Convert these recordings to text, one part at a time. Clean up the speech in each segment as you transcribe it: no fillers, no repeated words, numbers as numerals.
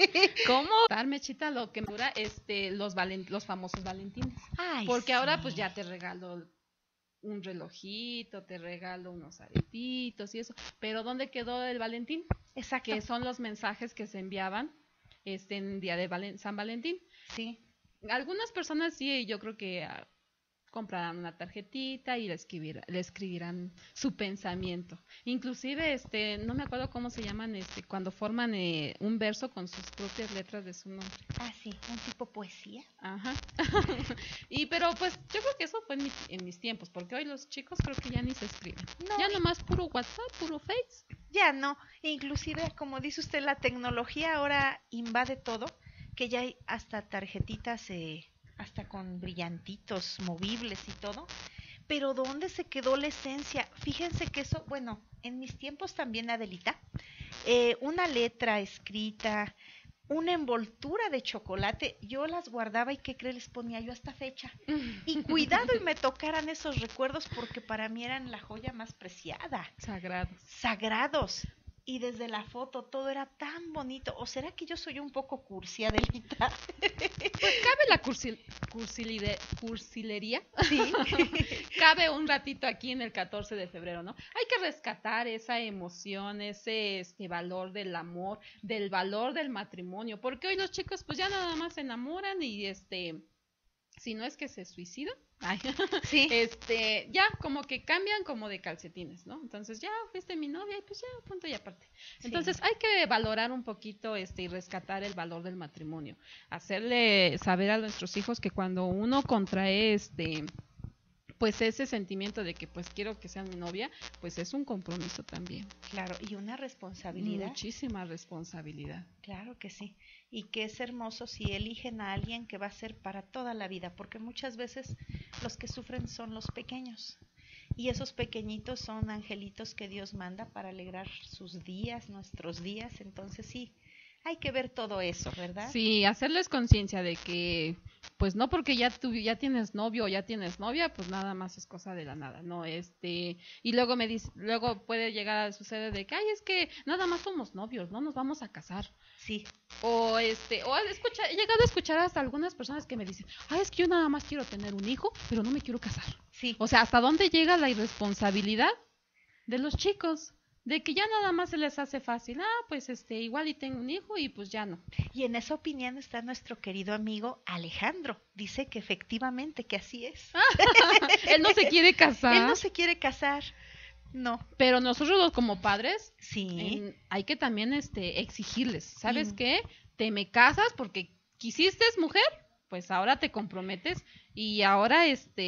¿Cómo? Dar Mechita lo que me dura los famosos Valentines. Ay, Porque ahora pues sí. ya te regalo un relojito, te regalo unos aretitos y eso. Pero ¿dónde quedó el Valentín? Exacto. Que son los mensajes que se enviaban en día de San Valentín. Sí. Algunas personas sí, yo creo que comprarán una tarjetita y le escribirán su pensamiento. Inclusive, no me acuerdo cómo se llaman, cuando forman un verso con sus propias letras de su nombre. Ah, sí, un tipo poesía. Ajá. Pero pues yo creo que eso fue en mis tiempos, porque hoy los chicos creo que ya ni se escriben. No, Ya nomás puro WhatsApp, puro Face. ya no. Inclusive, como dice usted, la tecnología ahora invade todo, que ya hay hasta tarjetitas, hasta con brillantitos movibles y todo. Pero ¿dónde se quedó la esencia? Fíjense que eso, bueno, en mis tiempos también, Adelita, una letra escrita, una envoltura de chocolate, yo las guardaba y ¿qué cree? Les ponía yo hasta fecha. Y cuidado y me tocaran esos recuerdos porque para mí eran la joya más preciada. Sagrados. Sagrados. Y desde la foto todo era tan bonito. ¿O será que yo soy un poco cursi, Adelita? Pues cabe la cursilería. Sí. Cabe un ratito aquí en el 14 de febrero, ¿no? Hay que rescatar esa emoción, ese valor del amor, del valor del matrimonio, porque hoy los chicos pues ya nada más se enamoran y si no es que se suicidan, ay, Sí. Ya como que cambian como de calcetines, ¿no? Entonces ya fuiste mi novia y pues ya, punto y aparte. Entonces Sí. hay que valorar un poquito y rescatar el valor del matrimonio, hacerle saber a nuestros hijos que cuando uno contrae pues ese sentimiento de que pues quiero que sean mi novia, pues es un compromiso también. Claro, y una responsabilidad. Muchísima responsabilidad. Claro que sí. Y que es hermoso si eligen a alguien que va a ser para toda la vida, porque muchas veces los que sufren son los pequeños. Y esos pequeñitos son angelitos que Dios manda para alegrar sus días, nuestros días. Entonces sí, hay que ver todo eso, ¿verdad? Sí, hacerles conciencia de que, pues no porque ya tienes novio o ya tienes novia, pues nada más es cosa de la nada, no, y luego luego puede llegar a suceder de que, ay, es que nada más somos novios, no nos vamos a casar. Sí. O he llegado a escuchar hasta algunas personas que me dicen, ay, es que yo nada más quiero tener un hijo, pero no me quiero casar. Sí. O sea, ¿hasta dónde llega la irresponsabilidad de los chicos? De que ya nada más se les hace fácil, pues igual y tengo un hijo y pues ya no. Y en esa opinión está nuestro querido amigo Alejandro. Dice que efectivamente que así es. Él no se quiere casar. Él no se quiere casar. No. Pero nosotros como padres, sí, hay que también exigirles, ¿sabes qué? Te me casas porque quisiste mujer, pues ahora te comprometes y ahora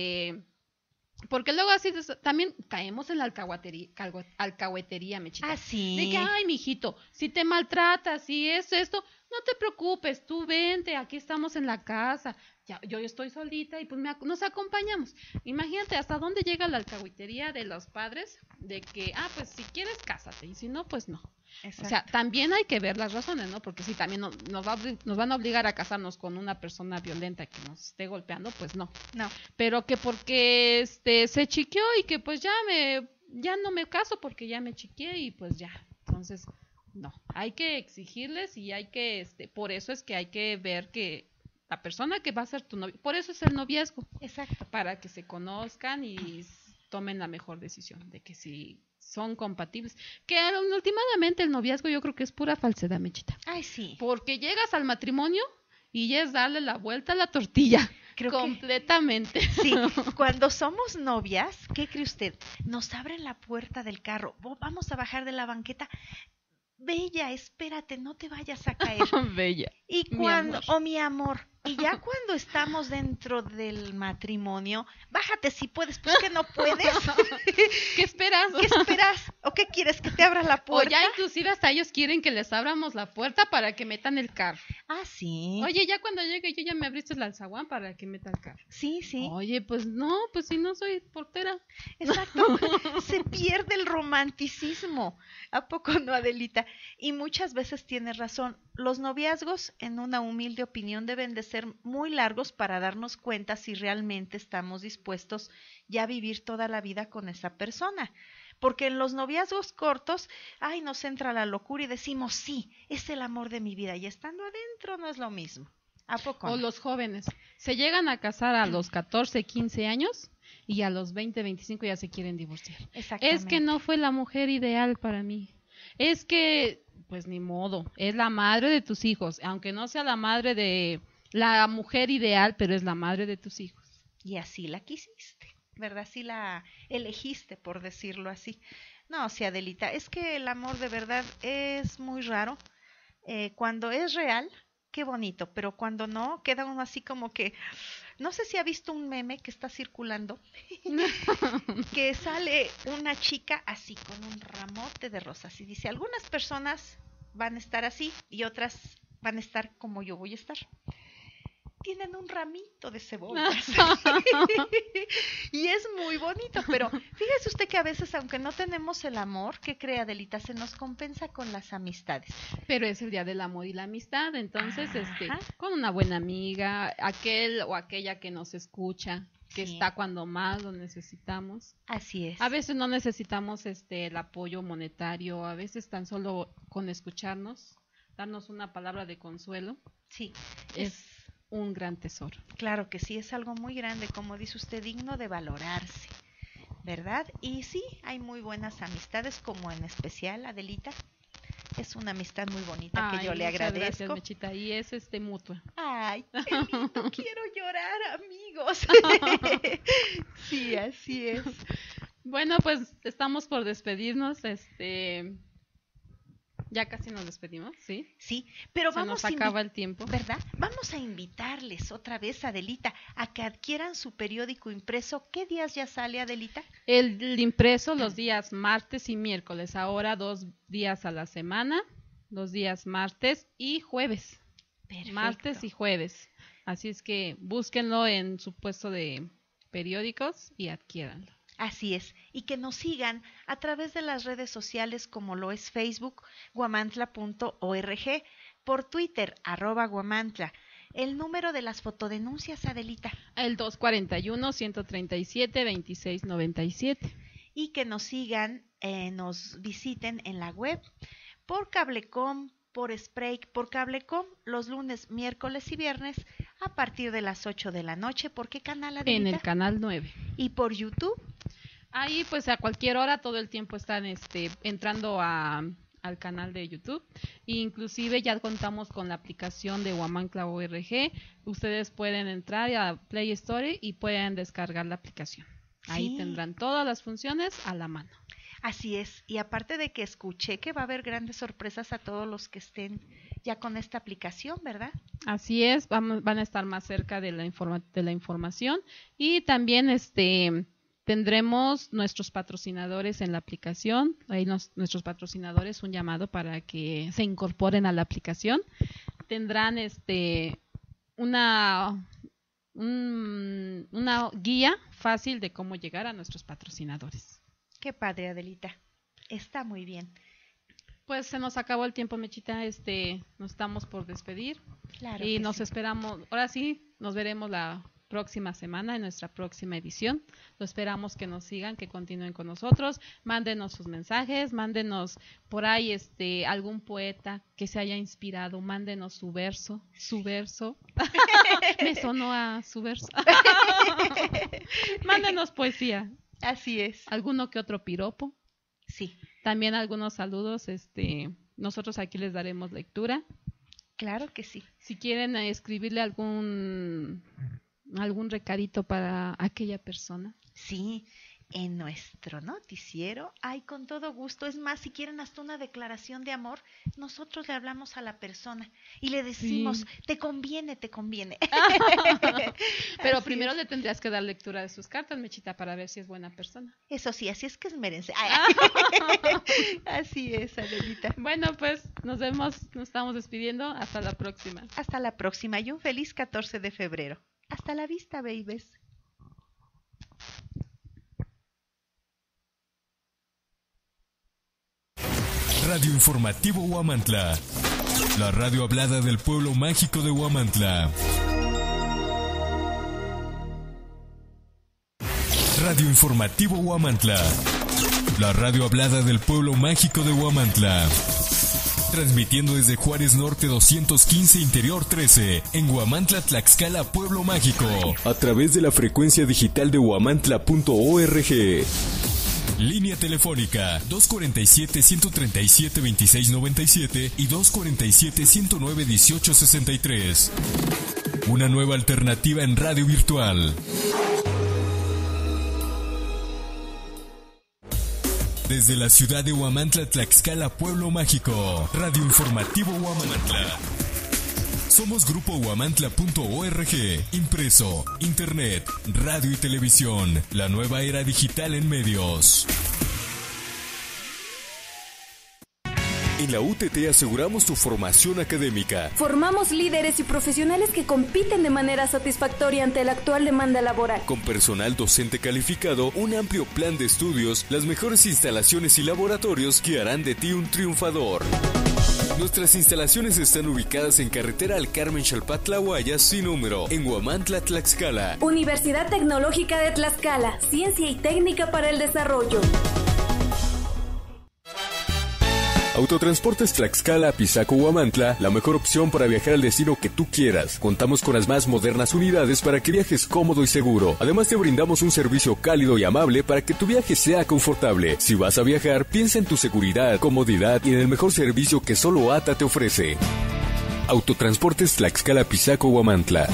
porque luego así también caemos en la alcahuetería, Mechita. Ah, sí. De que, ay, mijito, si te maltratas, si es esto, no te preocupes, tú vente, aquí estamos en la casa. Ya, yo estoy solita y pues nos acompañamos. Imagínate hasta dónde llega la alcahuetería de los padres de que, pues si quieres, cásate y si no, pues no. Exacto. O sea, también hay que ver las razones, ¿no? Porque si también nos van a obligar a casarnos con una persona violenta que nos esté golpeando, pues no. No. Pero que porque se chiqueó y que pues ya no me caso porque ya me chiqueé y pues ya. Entonces, no, hay que exigirles y hay que, por eso es que hay que ver que la persona que va a ser tu novio, por eso es el noviazgo. Exacto. Para que se conozcan y tomen la mejor decisión de que si son compatibles. Que últimamente el noviazgo yo creo que es pura falsedad, Mechita. Ay, sí. Porque llegas al matrimonio y ya es darle la vuelta a la tortilla. Creo completamente. Sí, cuando somos novias, ¿qué cree usted? Nos abren la puerta del carro, vamos a bajar de la banqueta. Bella, espérate, no te vayas a caer. Bella. Y cuando, mi amor, y ya cuando estamos dentro del matrimonio, bájate si puedes, pues que no puedes. ¿Qué esperas? ¿Qué esperas? ¿O qué quieres, que te abra la puerta? O ya inclusive hasta ellos quieren que les abramos la puerta para que metan el carro. Ah, sí. Oye, ya cuando llegue yo ya me abriste el alzaguán para que meta el carro. Sí, sí. Oye, pues no, pues si no soy portera. Exacto. Se pierde el romanticismo. ¿A poco no, Adelita? Y muchas veces tienes razón. Los noviazgos, en una humilde opinión, deben de ser muy largos para darnos cuenta si realmente estamos dispuestos ya a vivir toda la vida con esa persona. porque en los noviazgos cortos, ay, nos entra la locura y decimos, sí, es el amor de mi vida, y estando adentro no es lo mismo. ¿A poco O no? los jóvenes se llegan a casar a los 14, 15 años y a los 20, 25 ya se quieren divorciar. Exactamente. Es que no fue la mujer ideal para mí. Es que, pues ni modo, es la madre de tus hijos, aunque no sea la madre de la mujer ideal, pero es la madre de tus hijos. Y así la quisiste, ¿verdad? Así la elegiste, por decirlo así. No, sí, Adelita, es que el amor de verdad es muy raro. Cuando es real, qué bonito, pero cuando no, queda uno así como que... No sé si ha visto un meme que está circulando, que sale una chica así con un ramote de rosas y dice, algunas personas van a estar así y otras van a estar como yo voy a estar. Tienen un ramito de cebollas. Y es muy bonito, pero fíjese usted que a veces, aunque no tenemos el amor, ¿qué cree, Adelita? Se nos compensa con las amistades. Pero es el día del amor y la amistad, entonces, Ajá. con una buena amiga, aquel o aquella que nos escucha, que Sí. está cuando más lo necesitamos. Así es. A veces no necesitamos el apoyo monetario, a veces tan solo con escucharnos, darnos una palabra de consuelo, Sí, es un gran tesoro. claro que sí, es algo muy grande, como dice usted, digno de valorarse, ¿verdad? Y sí, hay muy buenas amistades, como en especial, Adelita, es una amistad muy bonita que Ay, yo le muchas gracias, agradezco. Mechita, y es mutua. Ay, qué lindo, quiero llorar, amigos. Sí, así es. Bueno, pues estamos por despedirnos, ya casi nos despedimos, ¿sí? Sí, pero Se vamos nos acaba el tiempo. ¿verdad? Vamos a invitarles otra vez, Adelita, a que adquieran su periódico impreso. ¿Qué días ya sale, Adelita? El impreso los días martes y miércoles, ahora 2 días a la semana, 2 días martes y jueves. Perfecto. Martes y jueves. Así es que búsquenlo en su puesto de periódicos y adquiéranlo. Así es, y que nos sigan a través de las redes sociales como lo es Facebook, guamantla.org, por Twitter, @guamantla. El número de las fotodenuncias, Adelita. El 241-137-2697. Y que nos sigan, nos visiten en la web, por Cablecom, por Spreak, por Cablecom, los lunes, miércoles y viernes, a partir de las 8 de la noche. ¿Por qué canal, Adelita? En el canal 9. Y por YouTube. Ahí pues a cualquier hora todo el tiempo están entrando al canal de YouTube. Inclusive ya contamos con la aplicación de Guamantla ORG. Ustedes pueden entrar a Play Store y pueden descargar la aplicación. Ahí Sí. tendrán todas las funciones a la mano. Así es, y aparte de que escuché que va a haber grandes sorpresas a todos los que estén ya con esta aplicación, ¿verdad? Así es, van a estar más cerca de la información y también tendremos nuestros patrocinadores en la aplicación. Ahí nuestros patrocinadores un llamado para que se incorporen a la aplicación. Tendrán una guía fácil de cómo llegar a nuestros patrocinadores. Qué padre, Adelita. Está muy bien. Pues se nos acabó el tiempo, Mechita. Nos estamos por despedir. Claro. Y que nos sí. esperamos, ahora sí, nos veremos la próxima semana en nuestra próxima edición. Lo esperamos que nos sigan, que continúen con nosotros. Mándenos sus mensajes, mándenos por ahí algún poeta que se haya inspirado, mándenos su verso. Me sonó a su verso. Mándenos poesía, Así es. alguno que otro piropo. Sí, También algunos saludos, nosotros aquí les daremos lectura. claro que sí. Si quieren escribirle algún recadito para aquella persona. Sí, en nuestro noticiero, ay, con todo gusto. Es más, si quieren hasta una declaración de amor, nosotros le hablamos a la persona y le decimos, Sí. te conviene, te conviene. Pero Así primero es. le tendrías que dar lectura de sus cartas, Mechita, para ver si es buena persona. Eso sí, así es que esmérense. Ay, así es, Adelita. Bueno, pues nos vemos, nos estamos despidiendo. Hasta la próxima. Hasta la próxima y un feliz 14 de febrero. Hasta la vista, babies. Radio Informativo Huamantla, la radio hablada del pueblo mágico de Huamantla. Radio Informativo Huamantla, La radio hablada del pueblo mágico de Huamantla. Transmitiendo desde Juárez Norte 215 Interior 13, en Huamantla, Tlaxcala, Pueblo Mágico, a través de la frecuencia digital de huamantla.org. Línea telefónica 247-137-2697 y 247-109-1863. Una nueva alternativa en radio virtual. Desde la ciudad de Huamantla, Tlaxcala, Pueblo Mágico, Radio Informativo Huamantla. Somos Grupo Huamantla.org, impreso, internet, radio y televisión, la nueva era digital en medios. En la UTT aseguramos tu formación académica. Formamos líderes y profesionales que compiten de manera satisfactoria ante la actual demanda laboral. Con personal docente calificado, un amplio plan de estudios, las mejores instalaciones y laboratorios que harán de ti un triunfador. Nuestras instalaciones están ubicadas en carretera al Carmen Xalpatlahuaya sin número, en Huamantla, Tlaxcala. Universidad Tecnológica de Tlaxcala, ciencia y técnica para el desarrollo. Autotransportes Tlaxcala, Pisaco, Huamantla, la mejor opción para viajar al destino que tú quieras. Contamos con las más modernas unidades para que viajes cómodo y seguro. Además te brindamos un servicio cálido y amable para que tu viaje sea confortable. Si vas a viajar, piensa en tu seguridad, comodidad y en el mejor servicio que solo ATA te ofrece. Autotransportes Tlaxcala, Pisaco, Huamantla.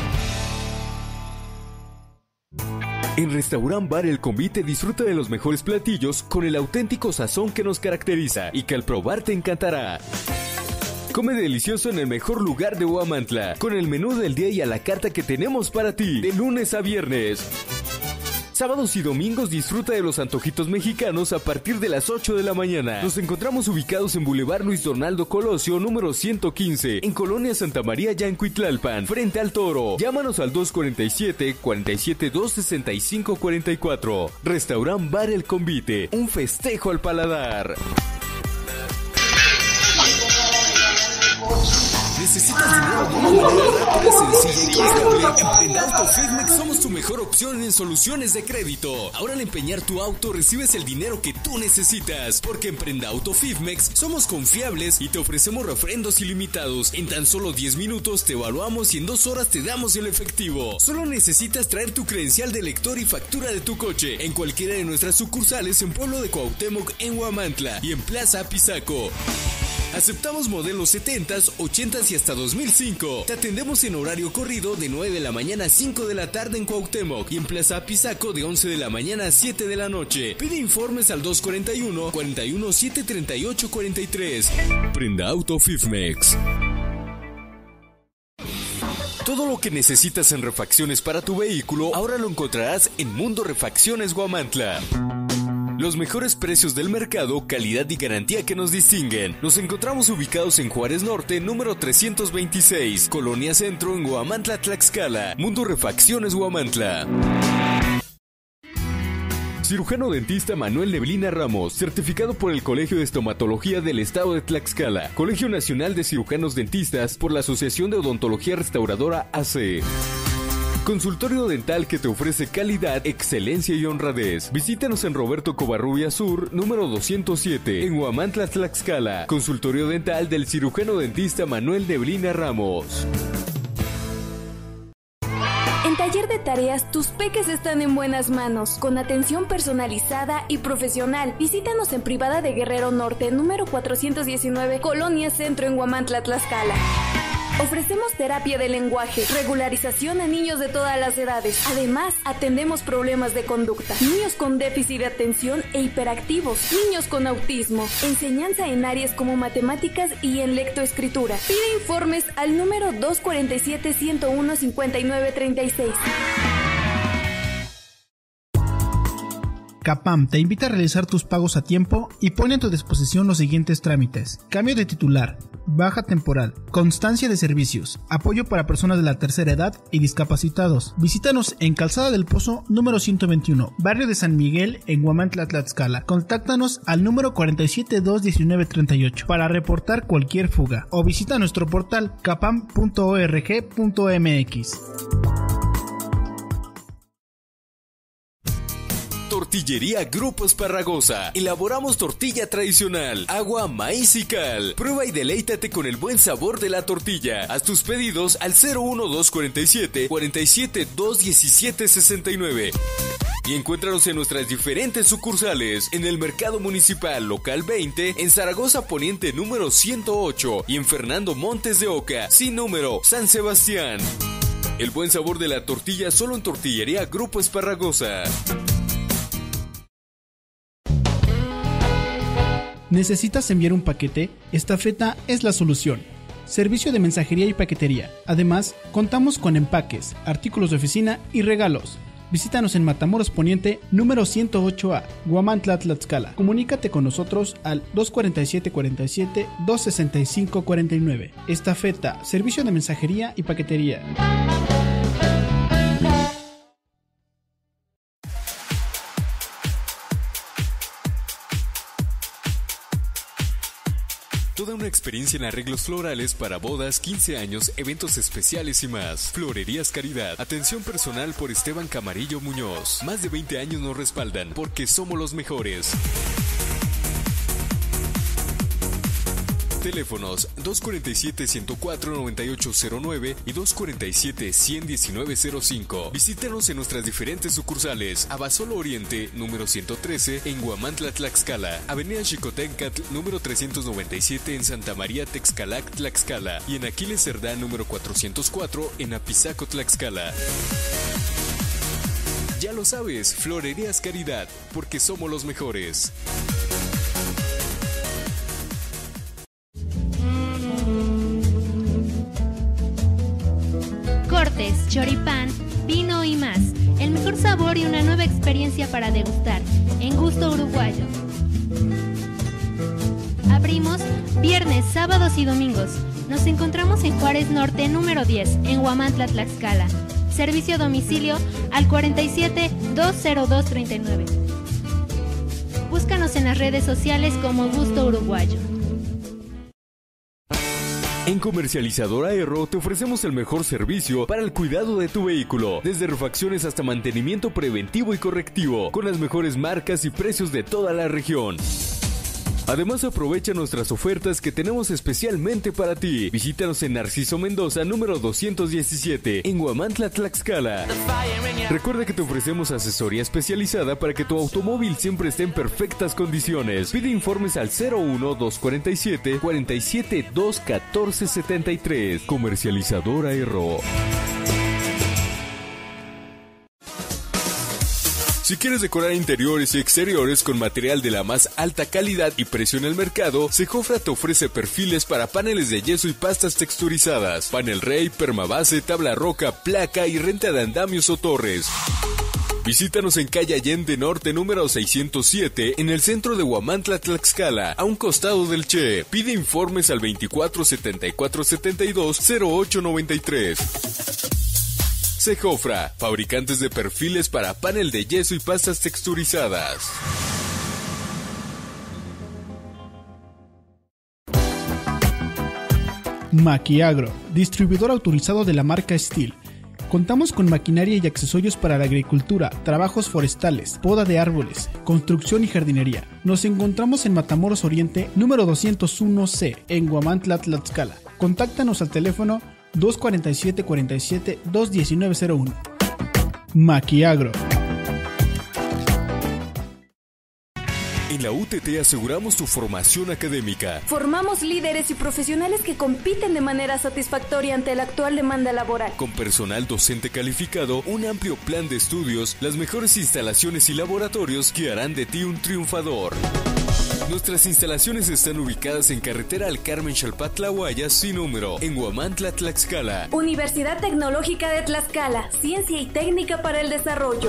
En Restaurant Bar El Convite disfruta de los mejores platillos con el auténtico sazón que nos caracteriza y que al probar te encantará. Come delicioso en el mejor lugar de Huamantla, con el menú del día y a la carta que tenemos para ti, de lunes a viernes. Sábados y domingos disfruta de los antojitos mexicanos a partir de las 8 de la mañana. Nos encontramos ubicados en Boulevard Luis Donaldo Colosio, número 115, en Colonia Santa María, Yancuitlalpan, frente al Toro. Llámanos al 247-265-44. Restaurant Bar El Convite, un festejo al paladar. ¿Necesitas dinero de una manera rápida, sencilla y confiable? En Auto Fitmex somos tu mejor opción en soluciones de crédito. Ahora al empeñar tu auto recibes el dinero que tú necesitas, porque en Prenda Auto Fitmex somos confiables y te ofrecemos refrendos ilimitados. En tan solo 10 minutos te evaluamos y en 2 horas te damos el efectivo. Solo necesitas traer tu credencial de lector y factura de tu coche en cualquiera de nuestras sucursales en Pueblo de Cuauhtémoc, en Huamantla y en Plaza Pisaco. Aceptamos modelos 70s, 80s y hasta 2005. Te atendemos en horario corrido de 9 de la mañana a 5 de la tarde en Cuauhtémoc y en Plaza Pisaco de 11 de la mañana a 7 de la noche. Pide informes al 241-41-738-43. Prenda Auto Fitmex. Todo lo que necesitas en refacciones para tu vehículo ahora lo encontrarás en Mundo Refacciones Huamantla. Los mejores precios del mercado, calidad y garantía que nos distinguen. Nos encontramos ubicados en Juárez Norte, número 326, Colonia Centro, en Huamantla, Tlaxcala. Mundo Refacciones Huamantla. Cirujano dentista Manuel Neblina Ramos, certificado por el Colegio de Estomatología del Estado de Tlaxcala, Colegio Nacional de Cirujanos Dentistas por la Asociación de Odontología Restauradora AC. Consultorio dental que te ofrece calidad, excelencia y honradez. Visítanos en Roberto Covarrubias Sur, número 207, en Huamantla, Tlaxcala. Consultorio dental del cirujano dentista Manuel Neblina Ramos. En Taller de Tareas, tus peques están en buenas manos, con atención personalizada y profesional. Visítanos en Privada de Guerrero Norte, número 419, Colonia Centro, en Huamantla, Tlaxcala. Ofrecemos terapia de lenguaje, regularización a niños de todas las edades. Además, atendemos problemas de conducta, niños con déficit de atención e hiperactivos, niños con autismo, enseñanza en áreas como matemáticas y en lectoescritura. Pide informes al número 247-101-5936. Capam te invita a realizar tus pagos a tiempo y pone a tu disposición los siguientes trámites: cambio de titular, baja temporal, constancia de servicios, apoyo para personas de la tercera edad y discapacitados. Visítanos en Calzada del Pozo, número 121, Barrio de San Miguel, en Huamantla, Tlaxcala. Contáctanos al número 4721938 para reportar cualquier fuga o visita nuestro portal capam.org.mx. Tortillería Grupo Esparragosa. Elaboramos tortilla tradicional, agua, maíz y cal. Prueba y deleítate con el buen sabor de la tortilla. Haz tus pedidos al 01247 47 217 69. Y encuéntranos en nuestras diferentes sucursales, en el Mercado Municipal Local 20, en Zaragoza Poniente número 108 y en Fernando Montes de Oca, sin número, San Sebastián. El buen sabor de la tortilla solo en Tortillería Grupo Esparragosa. ¿Necesitas enviar un paquete? Estafeta es la solución. Servicio de mensajería y paquetería. Además, contamos con empaques, artículos de oficina y regalos. Visítanos en Matamoros Poniente, número 108A, Huamantla, Tlaxcala. Comunícate con nosotros al 247-47-265-49. Estafeta, servicio de mensajería y paquetería. Toda una experiencia en arreglos florales para bodas, 15 años, eventos especiales y más. Florerías Caridad. Atención personal por Esteban Camarillo Muñoz. Más de 20 años nos respaldan porque somos los mejores. Teléfonos 247-104-9809 y 247-11905. Visítanos en nuestras diferentes sucursales. Abasolo Oriente, número 113, en Huamantla, Tlaxcala. Avenida Xicoténcatl, número 397, en Santa María, Texcalac, Tlaxcala. Y en Aquiles Cerdán, número 404, en Apizaco, Tlaxcala. Ya lo sabes, Florerías Caridad, porque somos los mejores. Cortes, choripán, vino y más. El mejor sabor y una nueva experiencia para degustar. En Gusto Uruguayo. Abrimos viernes, sábados y domingos. Nos encontramos en Juárez Norte, número 10, en Huamantla, Tlaxcala. Servicio a domicilio al 47-20239. Búscanos en las redes sociales como Gusto Uruguayo. En Comercializadora Erro te ofrecemos el mejor servicio para el cuidado de tu vehículo, desde refacciones hasta mantenimiento preventivo y correctivo, con las mejores marcas y precios de toda la región. Además, aprovecha nuestras ofertas que tenemos especialmente para ti. Visítanos en Narciso Mendoza, número 217, en Huamantla, Tlaxcala. Recuerda que te ofrecemos asesoría especializada para que tu automóvil siempre esté en perfectas condiciones. Pide informes al 01-247 47 214 73. Comercializadora Erro. Si quieres decorar interiores y exteriores con material de la más alta calidad y precio en el mercado, Sejofra te ofrece perfiles para paneles de yeso y pastas texturizadas, panel rey, permabase, tabla roca, placa y renta de andamios o torres. Visítanos en calle Allende Norte número 607 en el centro de Huamantla, Tlaxcala, a un costado del Che. Pide informes al 24 74 72 08 93. Sejofra, fabricantes de perfiles para panel de yeso y pastas texturizadas. Maquiagro, distribuidor autorizado de la marca Steel. Contamos con maquinaria y accesorios para la agricultura, trabajos forestales, poda de árboles, construcción y jardinería. Nos encontramos en Matamoros Oriente, número 201C, en Huamantla, Tlaxcala. Contáctanos al teléfono 247-47-21901. Maquiagro. En la UTT aseguramos tu formación académica. Formamos líderes y profesionales que compiten de manera satisfactoria ante la actual demanda laboral. Con personal docente calificado, un amplio plan de estudios, las mejores instalaciones y laboratorios que harán de ti un triunfador. Nuestras instalaciones están ubicadas en carretera al Carmen Xalpatlahuaya sin número, en Huamantla, Tlaxcala. Universidad Tecnológica de Tlaxcala, ciencia y técnica para el desarrollo.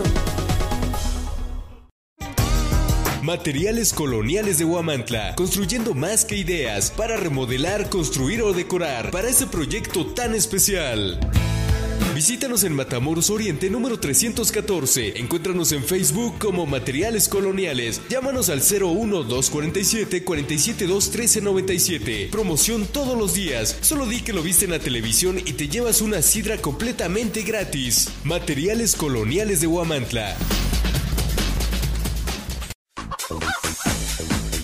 Materiales Coloniales de Huamantla, construyendo más que ideas para remodelar, construir o decorar para ese proyecto tan especial. Visítanos en Matamoros Oriente número 314. Encuéntranos en Facebook como Materiales Coloniales. Llámanos al 01-247 472 1397. Promoción todos los días. Solo di que lo viste en la televisión y te llevas una sidra completamente gratis. Materiales Coloniales de Huamantla.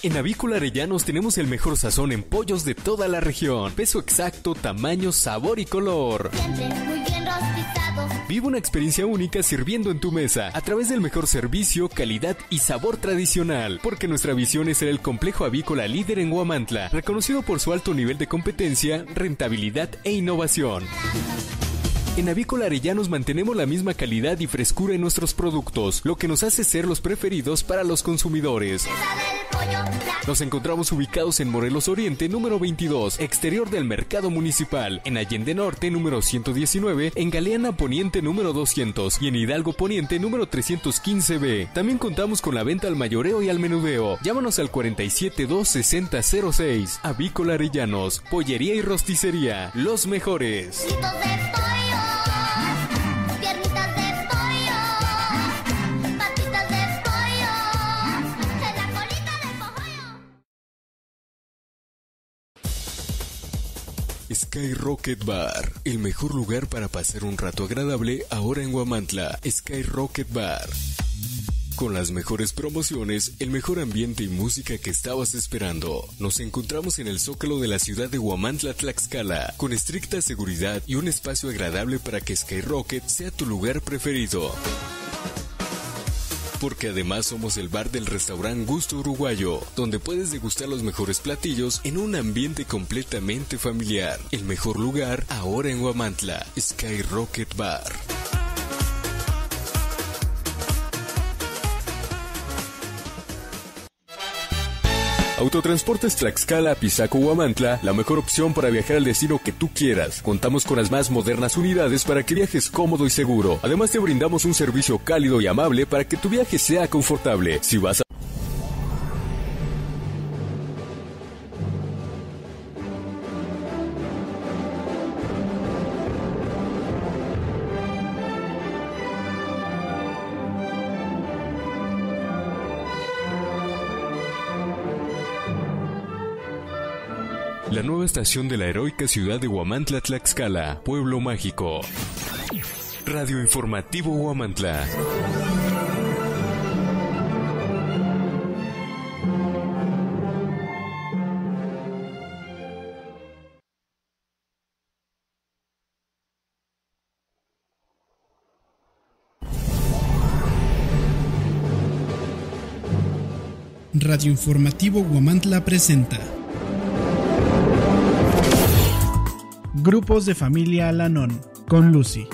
En Avícola Arellanos tenemos el mejor sazón en pollos de toda la región. Peso exacto, tamaño, sabor y color. Siempre muy bien rostizado. Vive una experiencia única sirviendo en tu mesa a través del mejor servicio, calidad y sabor tradicional. Porque nuestra visión es ser el complejo avícola líder en Huamantla, reconocido por su alto nivel de competencia, rentabilidad e innovación. En Avícola Arellanos mantenemos la misma calidad y frescura en nuestros productos, lo que nos hace ser los preferidos para los consumidores. Nos encontramos ubicados en Morelos Oriente, número 22, exterior del Mercado Municipal, en Allende Norte, número 119, en Galeana Poniente, número 200 y en Hidalgo Poniente, número 315B. También contamos con la venta al mayoreo y al menudeo. Llámanos al 472-6006. Avícola Arellanos, pollería y rosticería, los mejores. Sky Rocket Bar, el mejor lugar para pasar un rato agradable ahora en Huamantla. Sky Rocket Bar. Con las mejores promociones, el mejor ambiente y música que estabas esperando. Nos encontramos en el Zócalo de la ciudad de Huamantla, Tlaxcala, con estricta seguridad y un espacio agradable para que Sky Rocket sea tu lugar preferido. Porque además somos el bar del restaurante Gusto Uruguayo, donde puedes degustar los mejores platillos en un ambiente completamente familiar. El mejor lugar ahora en Huamantla, Sky Rocket Bar. Autotransportes Tlaxcala, Pisaco, Huamantla, la mejor opción para viajar al destino que tú quieras. Contamos con las más modernas unidades para que viajes cómodo y seguro. Además te brindamos un servicio cálido y amable para que tu viaje sea confortable. Si vas a... La nueva estación de la heroica ciudad de Huamantla, Tlaxcala, pueblo mágico. Radio Informativo Huamantla. Radio Informativo Huamantla presenta Grupos de Familia Alanón con Lucy.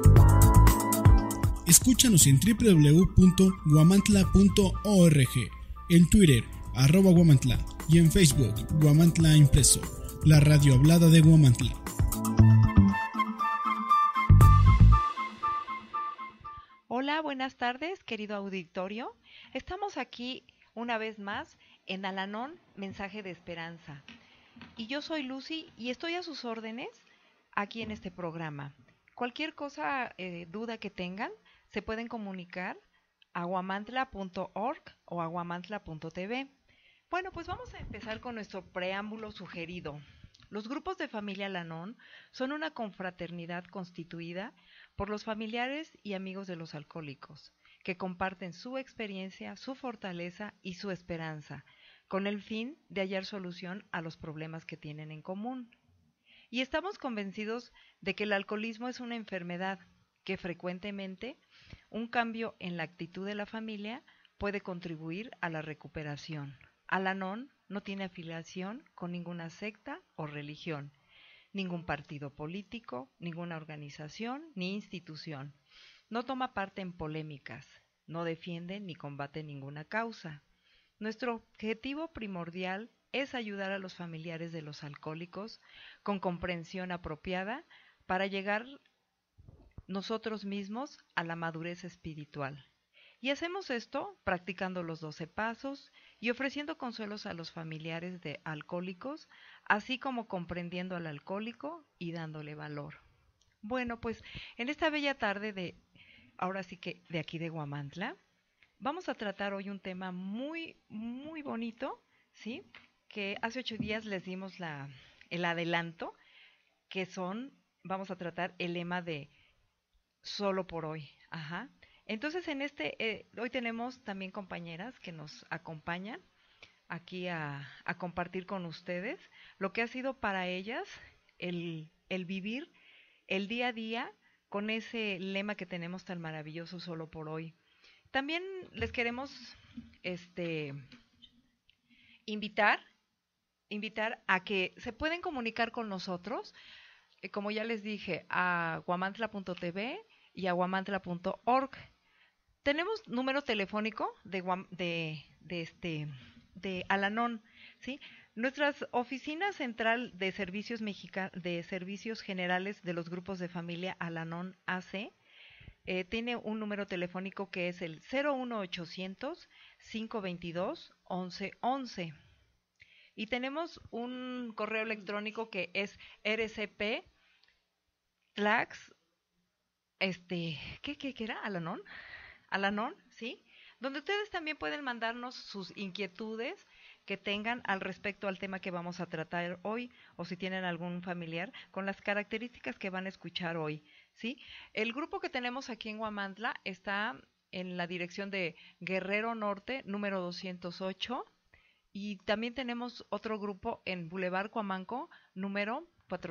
Escúchanos en www.huamantla.org, en Twitter @Huamantla y en Facebook Huamantla Impreso, la radio hablada de Huamantla. Hola, buenas tardes, querido auditorio. Estamos aquí una vez más en Alanón, Mensaje de Esperanza. Y yo soy Lucy y estoy a sus órdenes aquí en este programa. Cualquier cosa, duda que tengan, se pueden comunicar a huamantla.org o a huamantla.tv. Bueno, pues vamos a empezar con nuestro preámbulo sugerido. Los grupos de familia Alanón son una confraternidad constituida por los familiares y amigos de los alcohólicos, que comparten su experiencia, su fortaleza y su esperanza, con el fin de hallar solución a los problemas que tienen en común. Y estamos convencidos de que el alcoholismo es una enfermedad que frecuentemente un cambio en la actitud de la familia puede contribuir a la recuperación. Alanón no tiene afiliación con ninguna secta o religión, ningún partido político, ninguna organización ni institución. No toma parte en polémicas, no defiende ni combate ninguna causa. Nuestro objetivo primordial es ayudar a los familiares de los alcohólicos con comprensión apropiada para llegar nosotros mismos a la madurez espiritual. Y hacemos esto practicando los 12 pasos y ofreciendo consuelos a los familiares de alcohólicos, así como comprendiendo al alcohólico y dándole valor. Bueno, pues en esta bella tarde ahora sí que de aquí de Huamantla, vamos a tratar hoy un tema muy, muy bonito, ¿sí? Que hace 8 días les dimos el adelanto, vamos a tratar el lema de solo por hoy. Entonces hoy tenemos también compañeras que nos acompañan aquí a compartir con ustedes lo que ha sido para ellas el vivir el día a día con ese lema que tenemos tan maravilloso, solo por hoy. También les queremos invitar a que se pueden comunicar con nosotros, como ya les dije, a guamantla.tv y a guamantla.org. Tenemos número telefónico de Al-Anon, ¿sí? Nuestra oficina central de servicios generales de los grupos de familia Al-Anon AC tiene un número telefónico que es el 01800 522 1111. Y tenemos un correo electrónico que es rcp-tlax, ¿qué era? Al-Anon, ¿sí? Donde ustedes también pueden mandarnos sus inquietudes que tengan al respecto al tema que vamos a tratar hoy, o si tienen algún familiar con las características que van a escuchar hoy, ¿sí? El grupo que tenemos aquí en Huamantla está en la dirección de Guerrero Norte, número 208, y también tenemos otro grupo en Boulevard Cuamanco, número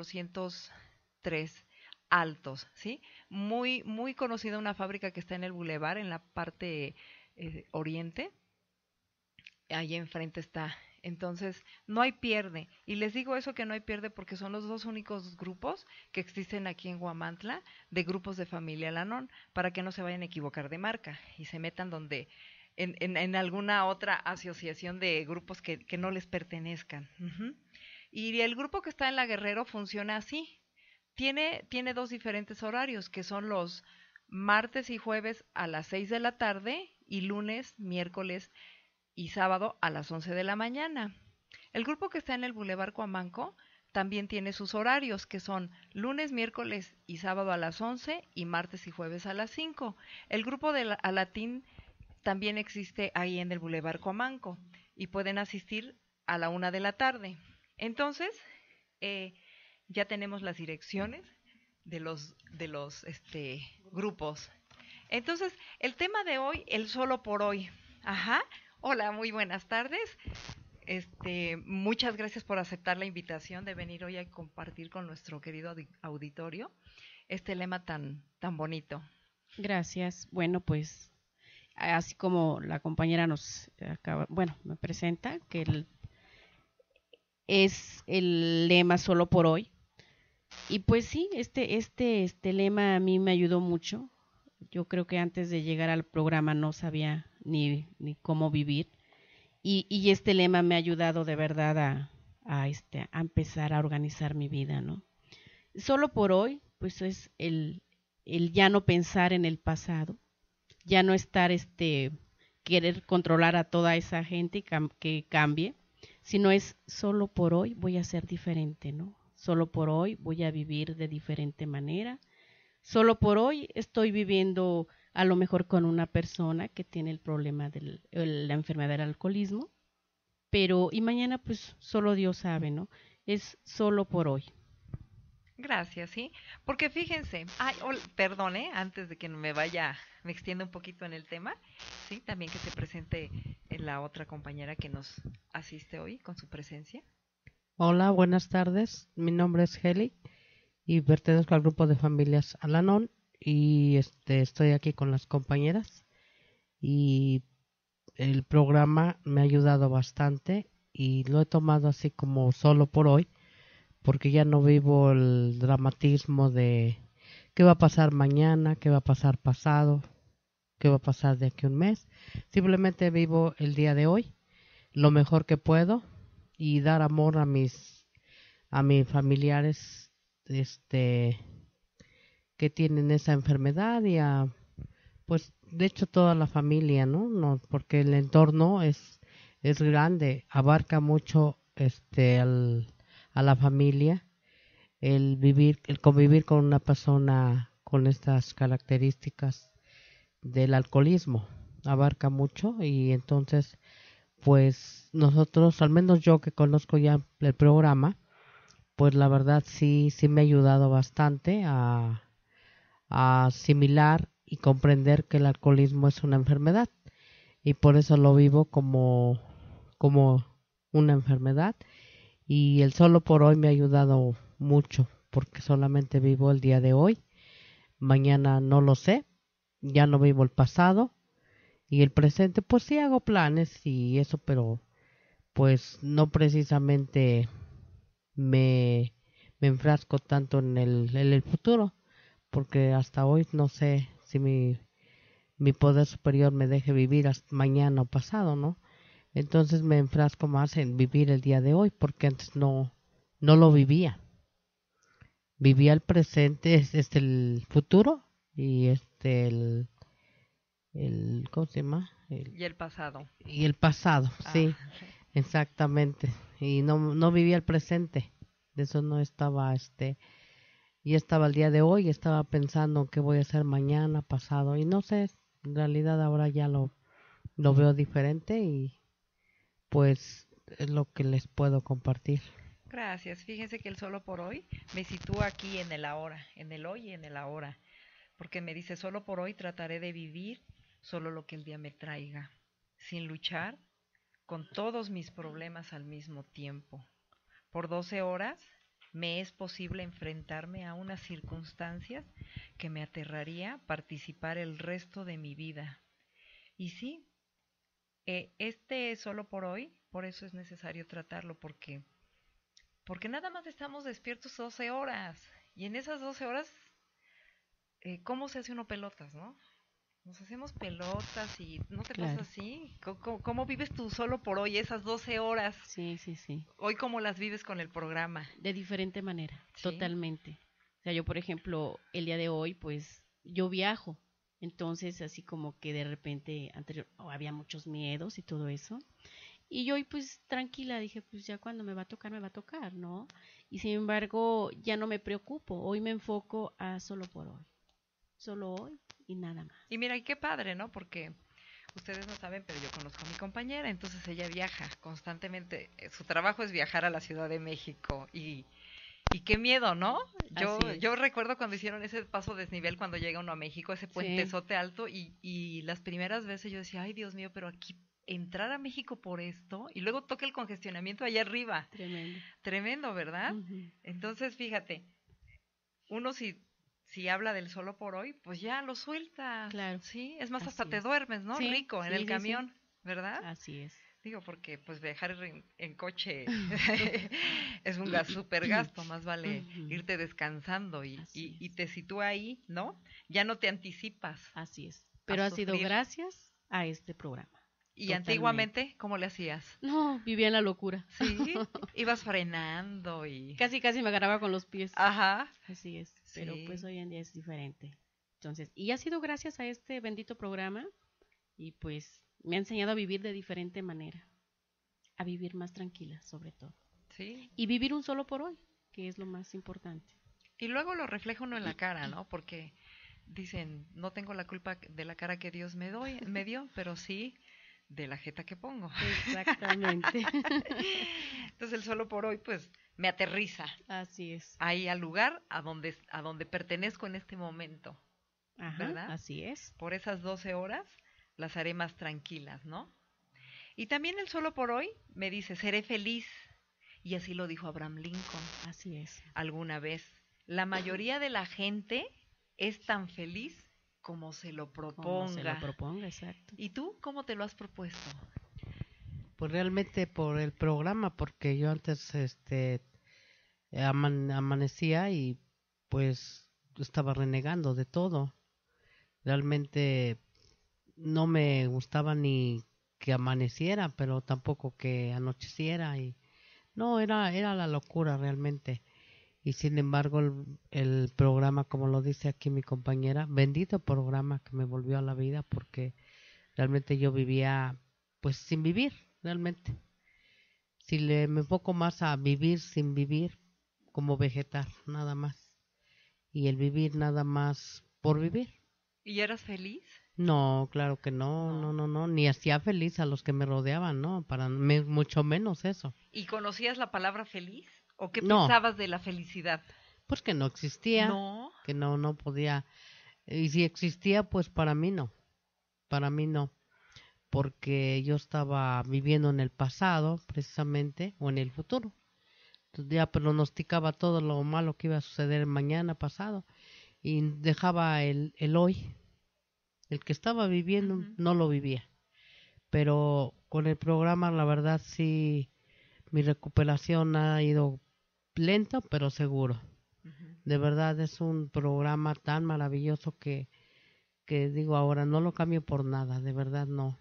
403, Altos, ¿sí? Muy, muy conocida una fábrica que está en el Boulevard, en la parte oriente. Ahí enfrente está. Entonces, no hay pierde. Y les digo eso, que no hay pierde, porque son los dos únicos grupos que existen aquí en Huamantla de grupos de familia Al-Anon, para que no se vayan a equivocar de marca y se metan donde en alguna otra asociación de grupos que no les pertenezcan. Y el grupo que está en la Guerrero funciona así. Tiene dos diferentes horarios, que son los martes y jueves a las 6 de la tarde y lunes, miércoles y sábado a las 11 de la mañana. El grupo que está en el Boulevard Cuamanco también tiene sus horarios, que son lunes, miércoles y sábado a las 11 y martes y jueves a las 5. El grupo de Alatín también existe ahí en el Boulevard Cuamanco y pueden asistir a la 1 de la tarde. Entonces, ya tenemos las direcciones de los grupos. Entonces, el tema de hoy, el solo por hoy. Hola, muy buenas tardes. Muchas gracias por aceptar la invitación de venir hoy a compartir con nuestro querido auditorio este lema tan bonito. Gracias. Bueno, pues así como la compañera nos me presenta, que es el lema solo por hoy. Y pues sí, este lema a mí me ayudó mucho. Yo creo que antes de llegar al programa no sabía ni cómo vivir. Y este lema me ha ayudado de verdad a empezar a organizar mi vida, ¿no? Solo por hoy, pues es el ya no pensar en el pasado, ya no estar querer controlar a toda esa gente que cambie, sino es solo por hoy voy a ser diferente, ¿no? Solo por hoy voy a vivir de diferente manera. Solo por hoy estoy viviendo a lo mejor con una persona que tiene el problema de la enfermedad del alcoholismo, y mañana pues solo Dios sabe, ¿no? Es solo por hoy. Gracias, sí, porque fíjense, perdón, antes de que me extienda un poquito en el tema, sí, también que se presente la otra compañera que nos asiste hoy con su presencia. Hola, buenas tardes, mi nombre es Heli y pertenezco al grupo de familias Al-Anon y estoy aquí con las compañeras y el programa me ha ayudado bastante y lo he tomado así como solo por hoy, porque ya no vivo el dramatismo de qué va a pasar mañana, qué va a pasar pasado, qué va a pasar de aquí a un mes. Simplemente vivo el día de hoy lo mejor que puedo y dar amor a mis familiares que tienen esa enfermedad y pues de hecho toda la familia, ¿no? Porque el entorno es grande, abarca mucho a la familia, el convivir con una persona con estas características del alcoholismo, abarca mucho y entonces pues nosotros, al menos yo que conozco ya el programa, pues la verdad sí me ha ayudado bastante a asimilar y comprender que el alcoholismo es una enfermedad y por eso lo vivo como como una enfermedad, y el solo por hoy me ha ayudado mucho, porque solamente vivo el día de hoy. Mañana no lo sé, ya no vivo el pasado, y el presente pues sí hago planes y eso, pero pues no precisamente me enfrasco tanto en el futuro, porque hasta hoy no sé si mi poder superior me deje vivir hasta mañana o pasado, ¿no? Entonces me enfrasco más en vivir el día de hoy, porque antes no lo vivía. Vivía el presente, es el futuro, y ¿cómo se llama? Y el pasado. Y el pasado, sí, exactamente. Y no vivía el presente. De eso no estaba, ya estaba el día de hoy, estaba pensando qué voy a hacer mañana, pasado, y no sé, en realidad ahora ya lo veo diferente, y pues es lo que les puedo compartir. Gracias. Fíjense que el solo por hoy me sitúa aquí en el ahora, en el hoy y en el ahora, porque me dice, solo por hoy trataré de vivir solo lo que el día me traiga, sin luchar con todos mis problemas al mismo tiempo. Por 12 horas me es posible enfrentarme a unas circunstancias que me aterraría participar el resto de mi vida. Y sí, este solo por hoy, por eso es necesario tratarlo, porque nada más estamos despiertos 12 horas, y en esas 12 horas, ¿cómo se hace uno pelotas, no? Nos hacemos pelotas, y ¿no te pasa así? ¿Cómo vives tú solo por hoy esas 12 horas? Sí, sí, sí. Hoy, ¿cómo las vives con el programa? De diferente manera, ¿Sí? Totalmente. O sea, yo, por ejemplo, el día de hoy, pues, yo viajo. Entonces, así como que de repente había muchos miedos y todo eso. Y yo hoy, pues, tranquila, dije, pues ya cuando me va a tocar, ¿no? Y sin embargo, ya no me preocupo. Hoy me enfoco a solo por hoy. Solo hoy y nada más. Y mira, y qué padre, ¿no? Porque ustedes no saben, pero yo conozco a mi compañera, entonces ella viaja constantemente. Su trabajo es viajar a la Ciudad de México, y qué miedo, ¿no? Yo recuerdo cuando hicieron ese paso desnivel cuando llega uno a México, ese puentezote alto, y las primeras veces yo decía, ay, Dios mío, pero aquí entrar a México por esto, y luego toca el congestionamiento allá arriba. Tremendo. Tremendo, ¿verdad? Uh-huh. Entonces, fíjate, uno si habla del solo por hoy, pues ya lo sueltas. Claro. Sí, es más, Así hasta te es. duermes, ¿no? Sí, Rico, en sí, el sí, camión, sí. ¿verdad? Así es. Digo, porque pues viajar en coche es un súper gasto, más vale irte descansando y te sitúa ahí, ¿no? Ya no te anticipas. Así es. Pero ha sido gracias a este programa. ¿Y antiguamente cómo le hacías? No, vivía en la locura. Sí, ibas frenando y... Casi me agarraba con los pies. Ajá. Así es, Sí. pero pues hoy en día es diferente. Entonces, y ha sido gracias a este bendito programa, y pues me ha enseñado a vivir de diferente manera, a vivir más tranquila sobre todo. Sí. Y vivir un solo por hoy, que es lo más importante. Y luego lo refleja uno en la cara, ¿no? Porque dicen, no tengo la culpa de la cara que Dios me dio, pero sí de la jeta que pongo. Exactamente. Entonces el solo por hoy, pues, me aterriza. Así es. Ahí al lugar a donde pertenezco en este momento. Ajá, ¿verdad? Así es. Por esas 12 horas las haré más tranquilas, ¿no? Y también el solo por hoy me dice, seré feliz. Y así lo dijo Abraham Lincoln. Así es. Alguna vez. La mayoría de la gente es tan feliz como se lo proponga. Como se lo proponga, exacto. ¿Y tú cómo te lo has propuesto? Pues realmente por el programa, porque yo antes amanecía y pues estaba renegando de todo. Realmente no me gustaba ni que amaneciera, pero tampoco que anocheciera, y no, era la locura realmente. Y sin embargo el programa, como lo dice aquí mi compañera, bendito programa que me volvió a la vida, porque realmente yo vivía pues sin vivir, realmente. Si me enfoco más a vivir sin vivir, como vegetar, nada más. Y el vivir nada más por vivir. ¿Y eras feliz? No, claro que no, ni hacía feliz a los que me rodeaban, no, mucho menos eso. ¿Y conocías la palabra feliz? ¿O qué No. pensabas de la felicidad? Pues que no existía, No. que no podía, y si existía, pues para mí no, porque yo estaba viviendo en el pasado, precisamente, o en el futuro. Entonces ya pronosticaba todo lo malo que iba a suceder mañana pasado y dejaba el hoy, el que estaba viviendo, no lo vivía. Pero con el programa, la verdad, sí, mi recuperación ha ido lento, pero seguro. De verdad, es un programa tan maravilloso que digo ahora, no lo cambio por nada, de verdad no.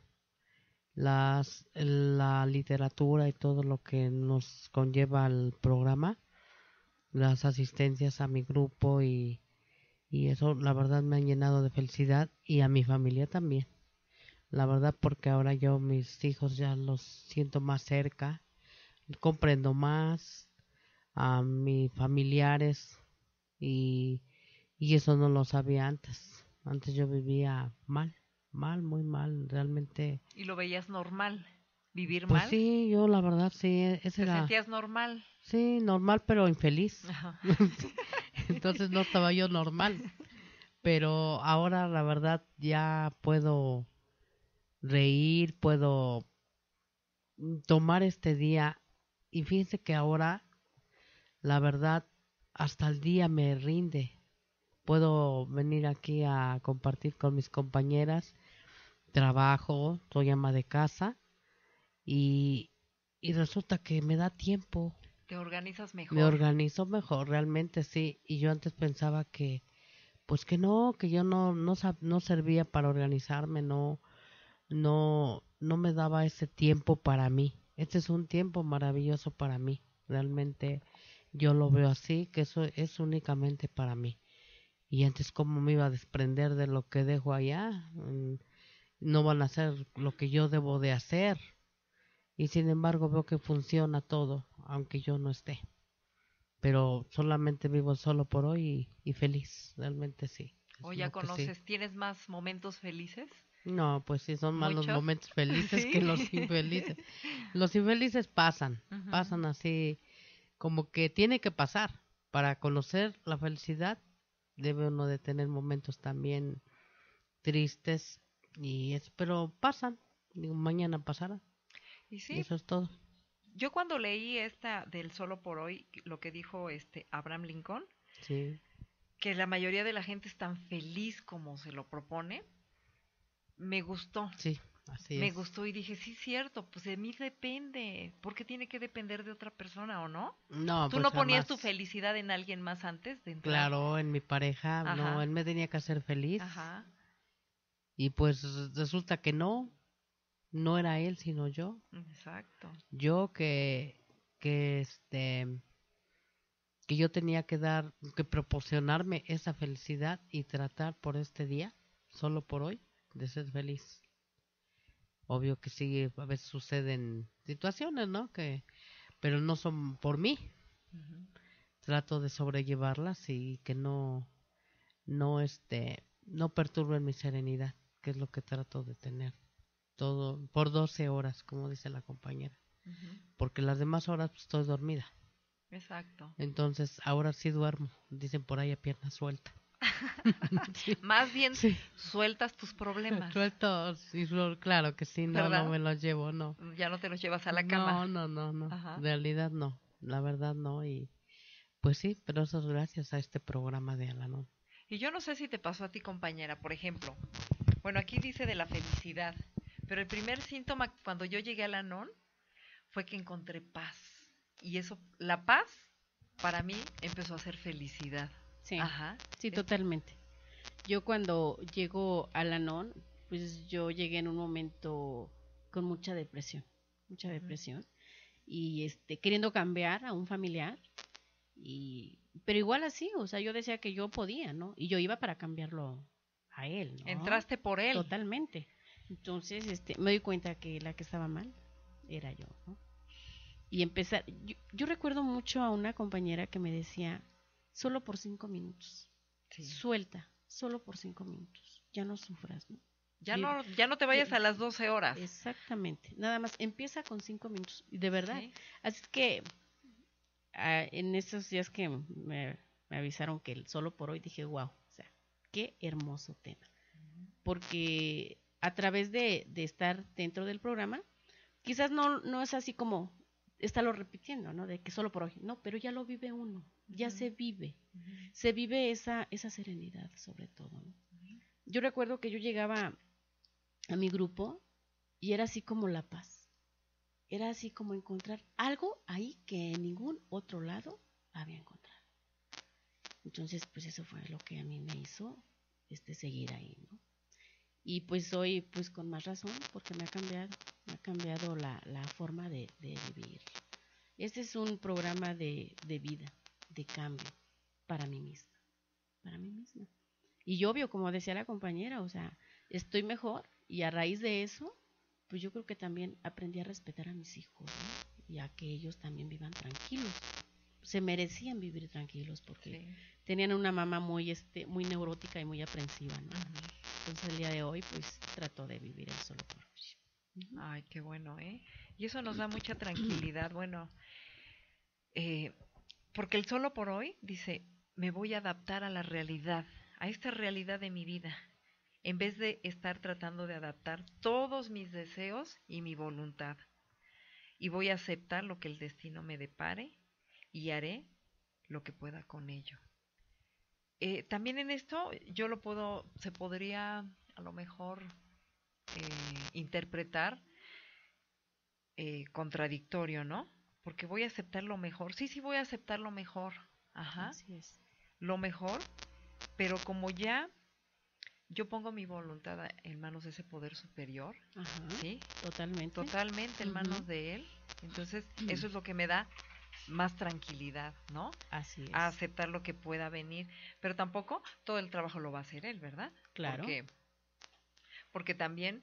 La literatura y todo lo que nos conlleva el programa, las asistencias a mi grupo y eso, la verdad, me han llenado de felicidad y a mi familia también. La verdad, porque ahora yo mis hijos ya los siento más cerca, comprendo más a mis familiares y eso no lo sabía antes. Antes yo vivía mal, muy mal, realmente. ¿Y lo veías normal? ¿Vivir Pues mal? sí, yo la verdad sí, ese ¿Te era. sentías normal? Sí, normal pero infeliz. Ajá. Entonces no estaba yo normal. Pero ahora la verdad ya puedo reír, puedo tomar este día y fíjense que ahora la verdad hasta el día me rinde. Puedo venir aquí a compartir con mis compañeras, trabajo, soy ama de casa y resulta que me da tiempo. ¿Te organizas mejor? Me organizo mejor, realmente sí. Y yo antes pensaba que, pues que no, que yo no servía para organizarme, no me daba ese tiempo para mí. Este es un tiempo maravilloso para mí. Realmente yo lo veo así, que eso es únicamente para mí. Y antes, ¿cómo me iba a desprender de lo que dejo allá? No van a hacer lo que yo debo de hacer. Y sin embargo veo que funciona todo, aunque yo no esté. Pero solamente vivo solo por hoy y feliz, realmente sí. ¿O ya conoces, tienes más momentos felices? No, pues sí, son más los momentos felices ¿Sí? que los infelices. Los infelices pasan así, como que tiene que pasar. Para conocer la felicidad, debe uno de tener momentos también tristes, pero pasan, digo, mañana pasará. Y sí, eso es todo. Yo cuando leí esta del Solo por Hoy, lo que dijo Abraham Lincoln, sí, que la mayoría de la gente es tan feliz como se lo propone, me gustó. Sí, así me es. gustó y dije, sí, cierto, pues de mí depende. ¿Por qué tiene que depender de otra persona o no? No, ¿Tú pues no ponías jamás. tu felicidad en alguien más antes de entrar? Claro, en mi pareja, Ajá. no, él me tenía que hacer feliz. Ajá. Y pues resulta que no era él, sino yo. Exacto. Yo que yo tenía que proporcionarme esa felicidad y tratar por este día, solo por hoy, de ser feliz. Obvio que sí, a veces suceden situaciones, ¿no? Pero no son por mí. Trato de sobrellevarlas y que no perturben mi serenidad, que es lo que trato de tener. Todo por 12 horas, como dice la compañera. Porque las demás horas pues, estoy dormida. Exacto. Entonces, ahora sí duermo, dicen por ahí a pierna suelta. Sí. Más bien sueltas tus problemas. Suelto, sí, claro que sí, no me los llevo, no. Ya no te los llevas a la cama. No. Ajá. En realidad no, la verdad no. Y pues sí, pero eso es gracias a este programa de Al-Anon. Y yo no sé si te pasó a ti, compañera, por ejemplo. Bueno, aquí dice de la felicidad, pero el primer síntoma cuando yo llegué a Al-Anon fue que encontré paz. Y eso, la paz, para mí, empezó a ser felicidad. Sí, Ajá. Sí, totalmente. Yo cuando llego a Al-Anon, pues yo llegué en un momento con mucha depresión. Y queriendo cambiar a un familiar, pero igual así, o sea, yo decía que yo podía, ¿no? Y yo iba para cambiarlo a él, ¿no? Entraste por él. Totalmente. Entonces, me doy cuenta que la que estaba mal era yo, ¿no? Y empezar, yo recuerdo mucho a una compañera que me decía, solo por 5 minutos, suelta, solo por 5 minutos, ya no sufras, ¿no? Ya no te vayas a las 12 horas. Exactamente, nada más, empieza con 5 minutos, de verdad. Sí. Así es que en esos días que me avisaron que el Solo por Hoy, dije, wow, o sea, qué hermoso tema. Porque a través de estar dentro del programa, quizás no es así como estarlo repitiendo, ¿no? De que solo por hoy, no, pero ya lo vive uno, ya se vive esa serenidad sobre todo, ¿no? Yo recuerdo que yo llegaba a mi grupo y era así como la paz, era así como encontrar algo ahí que en ningún otro lado había encontrado. Entonces, pues eso fue lo que a mí me hizo seguir ahí, ¿no? Y pues hoy, pues con más razón, porque me ha cambiado la forma de vivir. Este es un programa de vida, de cambio, para mí misma. Y obvio, como decía la compañera, o sea, estoy mejor y a raíz de eso, pues yo creo que también aprendí a respetar a mis hijos, ¿no? Y a que ellos también vivan tranquilos. Se merecían vivir tranquilos porque tenían una mamá muy neurótica y muy aprensiva, ¿no? Entonces el día de hoy pues trato de vivir el solo por hoy. Ay, qué bueno, ¿eh? Y eso nos da mucha tranquilidad, bueno, porque el solo por hoy dice, me voy a adaptar a la realidad, a esta realidad de mi vida, en vez de estar tratando de adaptar todos mis deseos y mi voluntad. Y voy a aceptar lo que el destino me depare y haré lo que pueda con ello. También en esto se podría a lo mejor interpretar contradictorio, ¿no? Porque voy a aceptar lo mejor. Sí, voy a aceptar lo mejor. Ajá. Así es. Lo mejor, pero como ya yo pongo mi voluntad en manos de ese poder superior, ajá, ¿sí? Totalmente en manos de él. Entonces, eso es lo que me da más tranquilidad, ¿no? Así es. A aceptar lo que pueda venir, pero tampoco todo el trabajo lo va a hacer él, ¿verdad? Claro. Porque también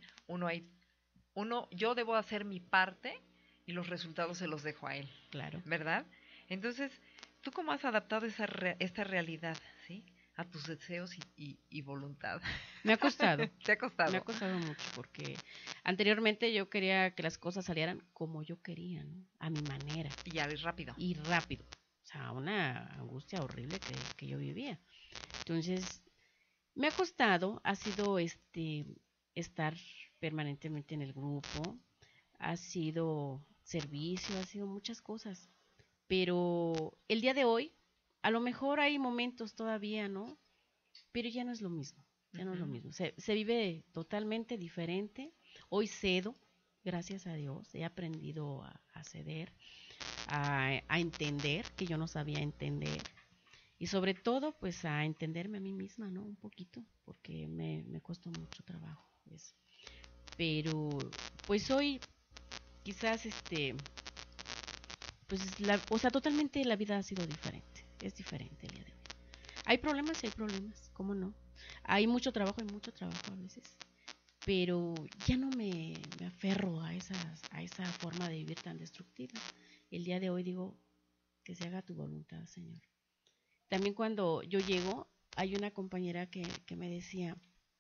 yo debo hacer mi parte y los resultados se los dejo a él. Claro. ¿Verdad? Entonces, ¿tú cómo has adaptado esta realidad, sí, a tus deseos y voluntad? Me ha costado. ¿Te ha costado? Me ha costado mucho porque anteriormente yo quería que las cosas salieran como yo quería, ¿no? A mi manera. Y rápido. O sea, una angustia horrible que yo vivía. Entonces, me ha costado, ha sido estar permanentemente en el grupo, ha sido servicio, ha sido muchas cosas. Pero el día de hoy, a lo mejor hay momentos todavía, ¿no? Pero ya no es lo mismo, no es lo mismo. Se vive totalmente diferente. Hoy cedo, gracias a Dios, he aprendido a ceder, a entender, que yo no sabía entender. Y sobre todo, pues a entenderme a mí misma, ¿no? Un poquito, porque me costó mucho trabajo eso. Pero, pues hoy, quizás, pues, totalmente la vida ha sido diferente. Es diferente el día de hoy. Hay problemas y hay problemas, ¿cómo no? Hay mucho trabajo a veces. Pero ya no me aferro a esa forma de vivir tan destructiva. El día de hoy digo, que se haga tu voluntad, Señor. También cuando yo llego, hay una compañera que me decía,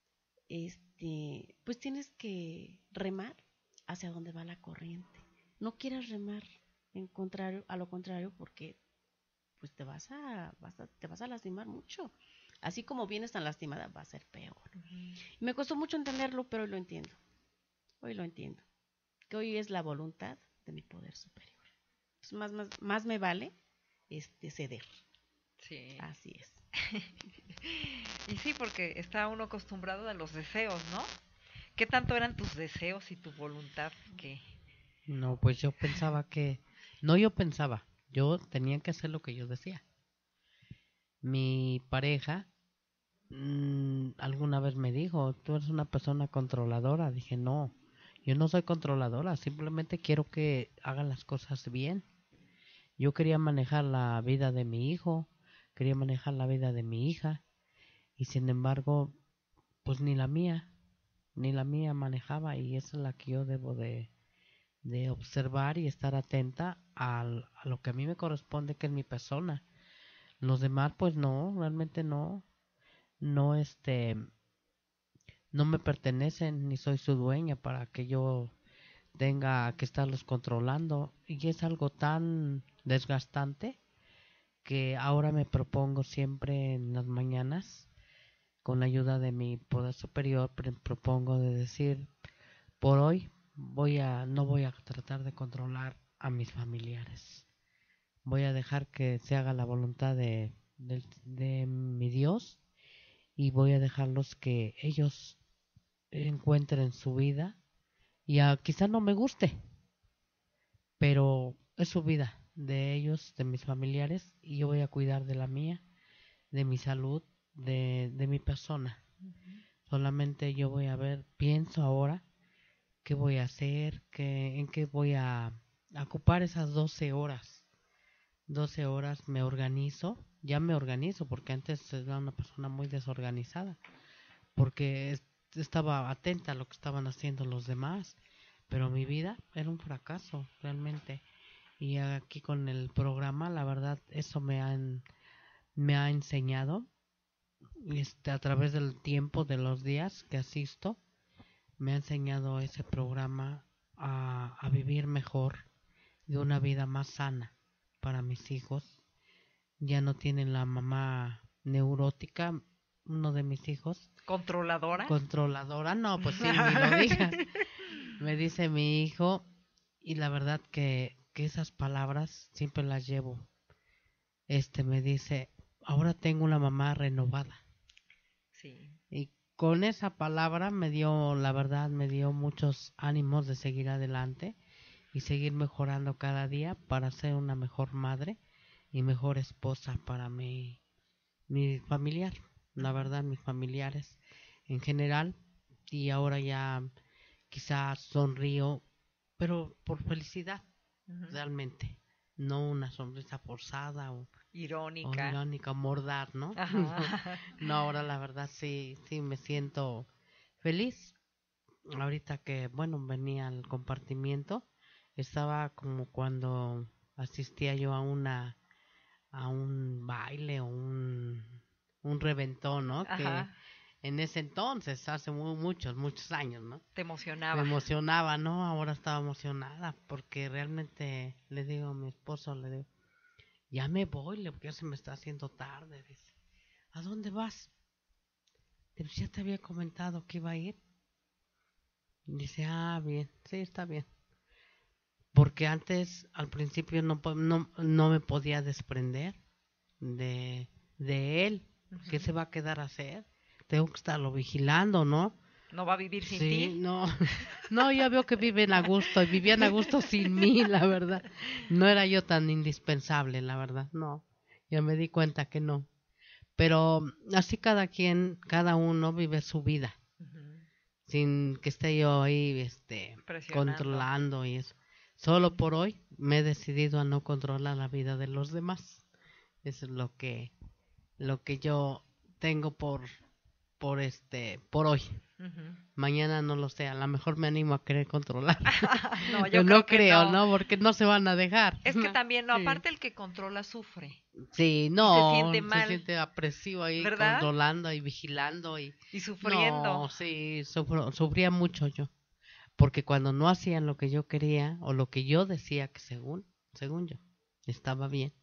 pues tienes que remar hacia donde va la corriente. No quieras remar a lo contrario, porque pues te vas a lastimar mucho. Así como vienes tan lastimada, va a ser peor. Me costó mucho entenderlo, pero hoy lo entiendo. Que hoy es la voluntad de mi poder superior. Entonces, más me vale ceder. Sí. Así es. Y sí, porque está uno acostumbrado a los deseos, ¿no? ¿Qué tanto eran tus deseos y tu voluntad? No, pues yo pensaba yo tenía que hacer lo que yo decía. Mi pareja alguna vez me dijo, tú eres una persona controladora. Dije, no, yo no soy controladora, simplemente quiero que hagan las cosas bien. Yo quería manejar la vida de mi hijo, quería manejar la vida de mi hija, y sin embargo, pues ni la mía manejaba, y esa es la que yo debo de observar y estar atenta a lo que a mí me corresponde, que es mi persona. Los demás, pues no, realmente no me pertenecen, ni soy su dueña para que yo tenga que estarlos controlando, y es algo tan desgastante que ahora me propongo siempre en las mañanas con la ayuda de mi poder superior, propongo de decir, por hoy no voy a tratar de controlar a mis familiares. Voy a dejar que se haga la voluntad de mi Dios y voy a dejarlos que ellos encuentren su vida y quizá no me guste, pero es su vida, de ellos, de mis familiares, y yo voy a cuidar de la mía, de mi salud, de mi persona. Solamente yo voy a ver, pienso ahora qué voy a hacer, en qué voy a ocupar esas 12 horas. 12 horas me organizo, ya me organizo, porque antes era una persona muy desorganizada, porque estaba atenta a lo que estaban haciendo los demás, pero mi vida era un fracaso realmente. Y aquí con el programa, la verdad, eso me ha enseñado, a través del tiempo, de los días que asisto, me ha enseñado ese programa a vivir mejor, de una vida más sana para mis hijos. Ya no tienen la mamá neurótica, uno de mis hijos. ¿Controladora? Controladora, no, pues sí, ni lo digas. Me dice mi hijo, y la verdad que esas palabras siempre las llevo. Me dice, ahora tengo una mamá renovada. Sí. Y con esa palabra la verdad me dio muchos ánimos de seguir adelante y seguir mejorando cada día para ser una mejor madre y mejor esposa para mi familiar. La verdad, mis familiares en general. Y ahora ya quizás sonrío, pero por felicidad, realmente. No una sonrisa forzada o irónica, mordaz, ¿no? No, ahora la verdad sí me siento feliz. Ahorita que, venía al compartimiento, estaba como cuando asistía yo a un baile o un reventón, ¿no? Ajá. Que en ese entonces, hace muchos años, ¿no? Te emocionaba. Me emocionaba, ¿no? Ahora estaba emocionada porque realmente le digo a mi esposo, ya me voy, porque ya se me está haciendo tarde. Dice, ¿a dónde vas? Dice, ya te había comentado que iba a ir. Dice, bien, sí, está bien. Porque antes, al principio, no me podía desprender de él. ¿Qué se va a quedar a hacer? Tengo que estarlo vigilando, ¿no? ¿No va a vivir sin ti? Sí, no, ya veo que viven a gusto, y vivían a gusto sin mí, la verdad. No era yo tan indispensable, la verdad, no. Ya me di cuenta que no. Pero así cada uno vive su vida, sin que esté yo ahí, controlando y eso. Solo por hoy me he decidido a no controlar la vida de los demás. Eso es lo que yo tengo por hoy. Mañana no lo sé, a lo mejor me animo a querer controlar. No, yo no creo, ¿no? Porque no se van a dejar. Es que también, aparte el que controla sufre. Sí, no, se siente mal. Se siente apresivo ahí, ¿verdad? Controlando y vigilando y sufriendo. No, sí, sufría mucho yo. Porque cuando no hacían lo que yo quería o lo que yo decía que según yo estaba bien,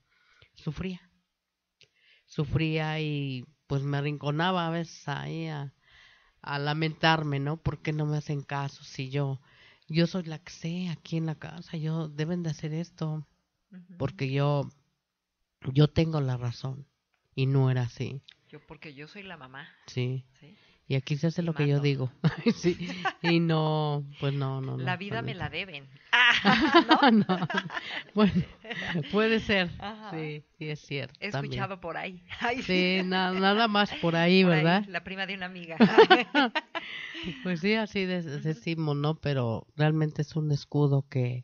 sufría y pues me arrinconaba a veces ahí a lamentarme, ¿no? ¿Por qué no me hacen caso? Si yo soy la que sé aquí en la casa, deben de hacer esto, porque yo tengo la razón y no era así. Porque yo soy la mamá. Sí. Y aquí se hace lo que yo digo. Sí. Y no, pues no. La vida me la deben. No. Bueno, puede ser. Ajá. Sí, es cierto. He escuchado por ahí. Ay, sí, nada más por ahí, por ¿verdad? Ahí, la prima de una amiga. Pues sí, así decimos, ¿no? Pero realmente es un escudo que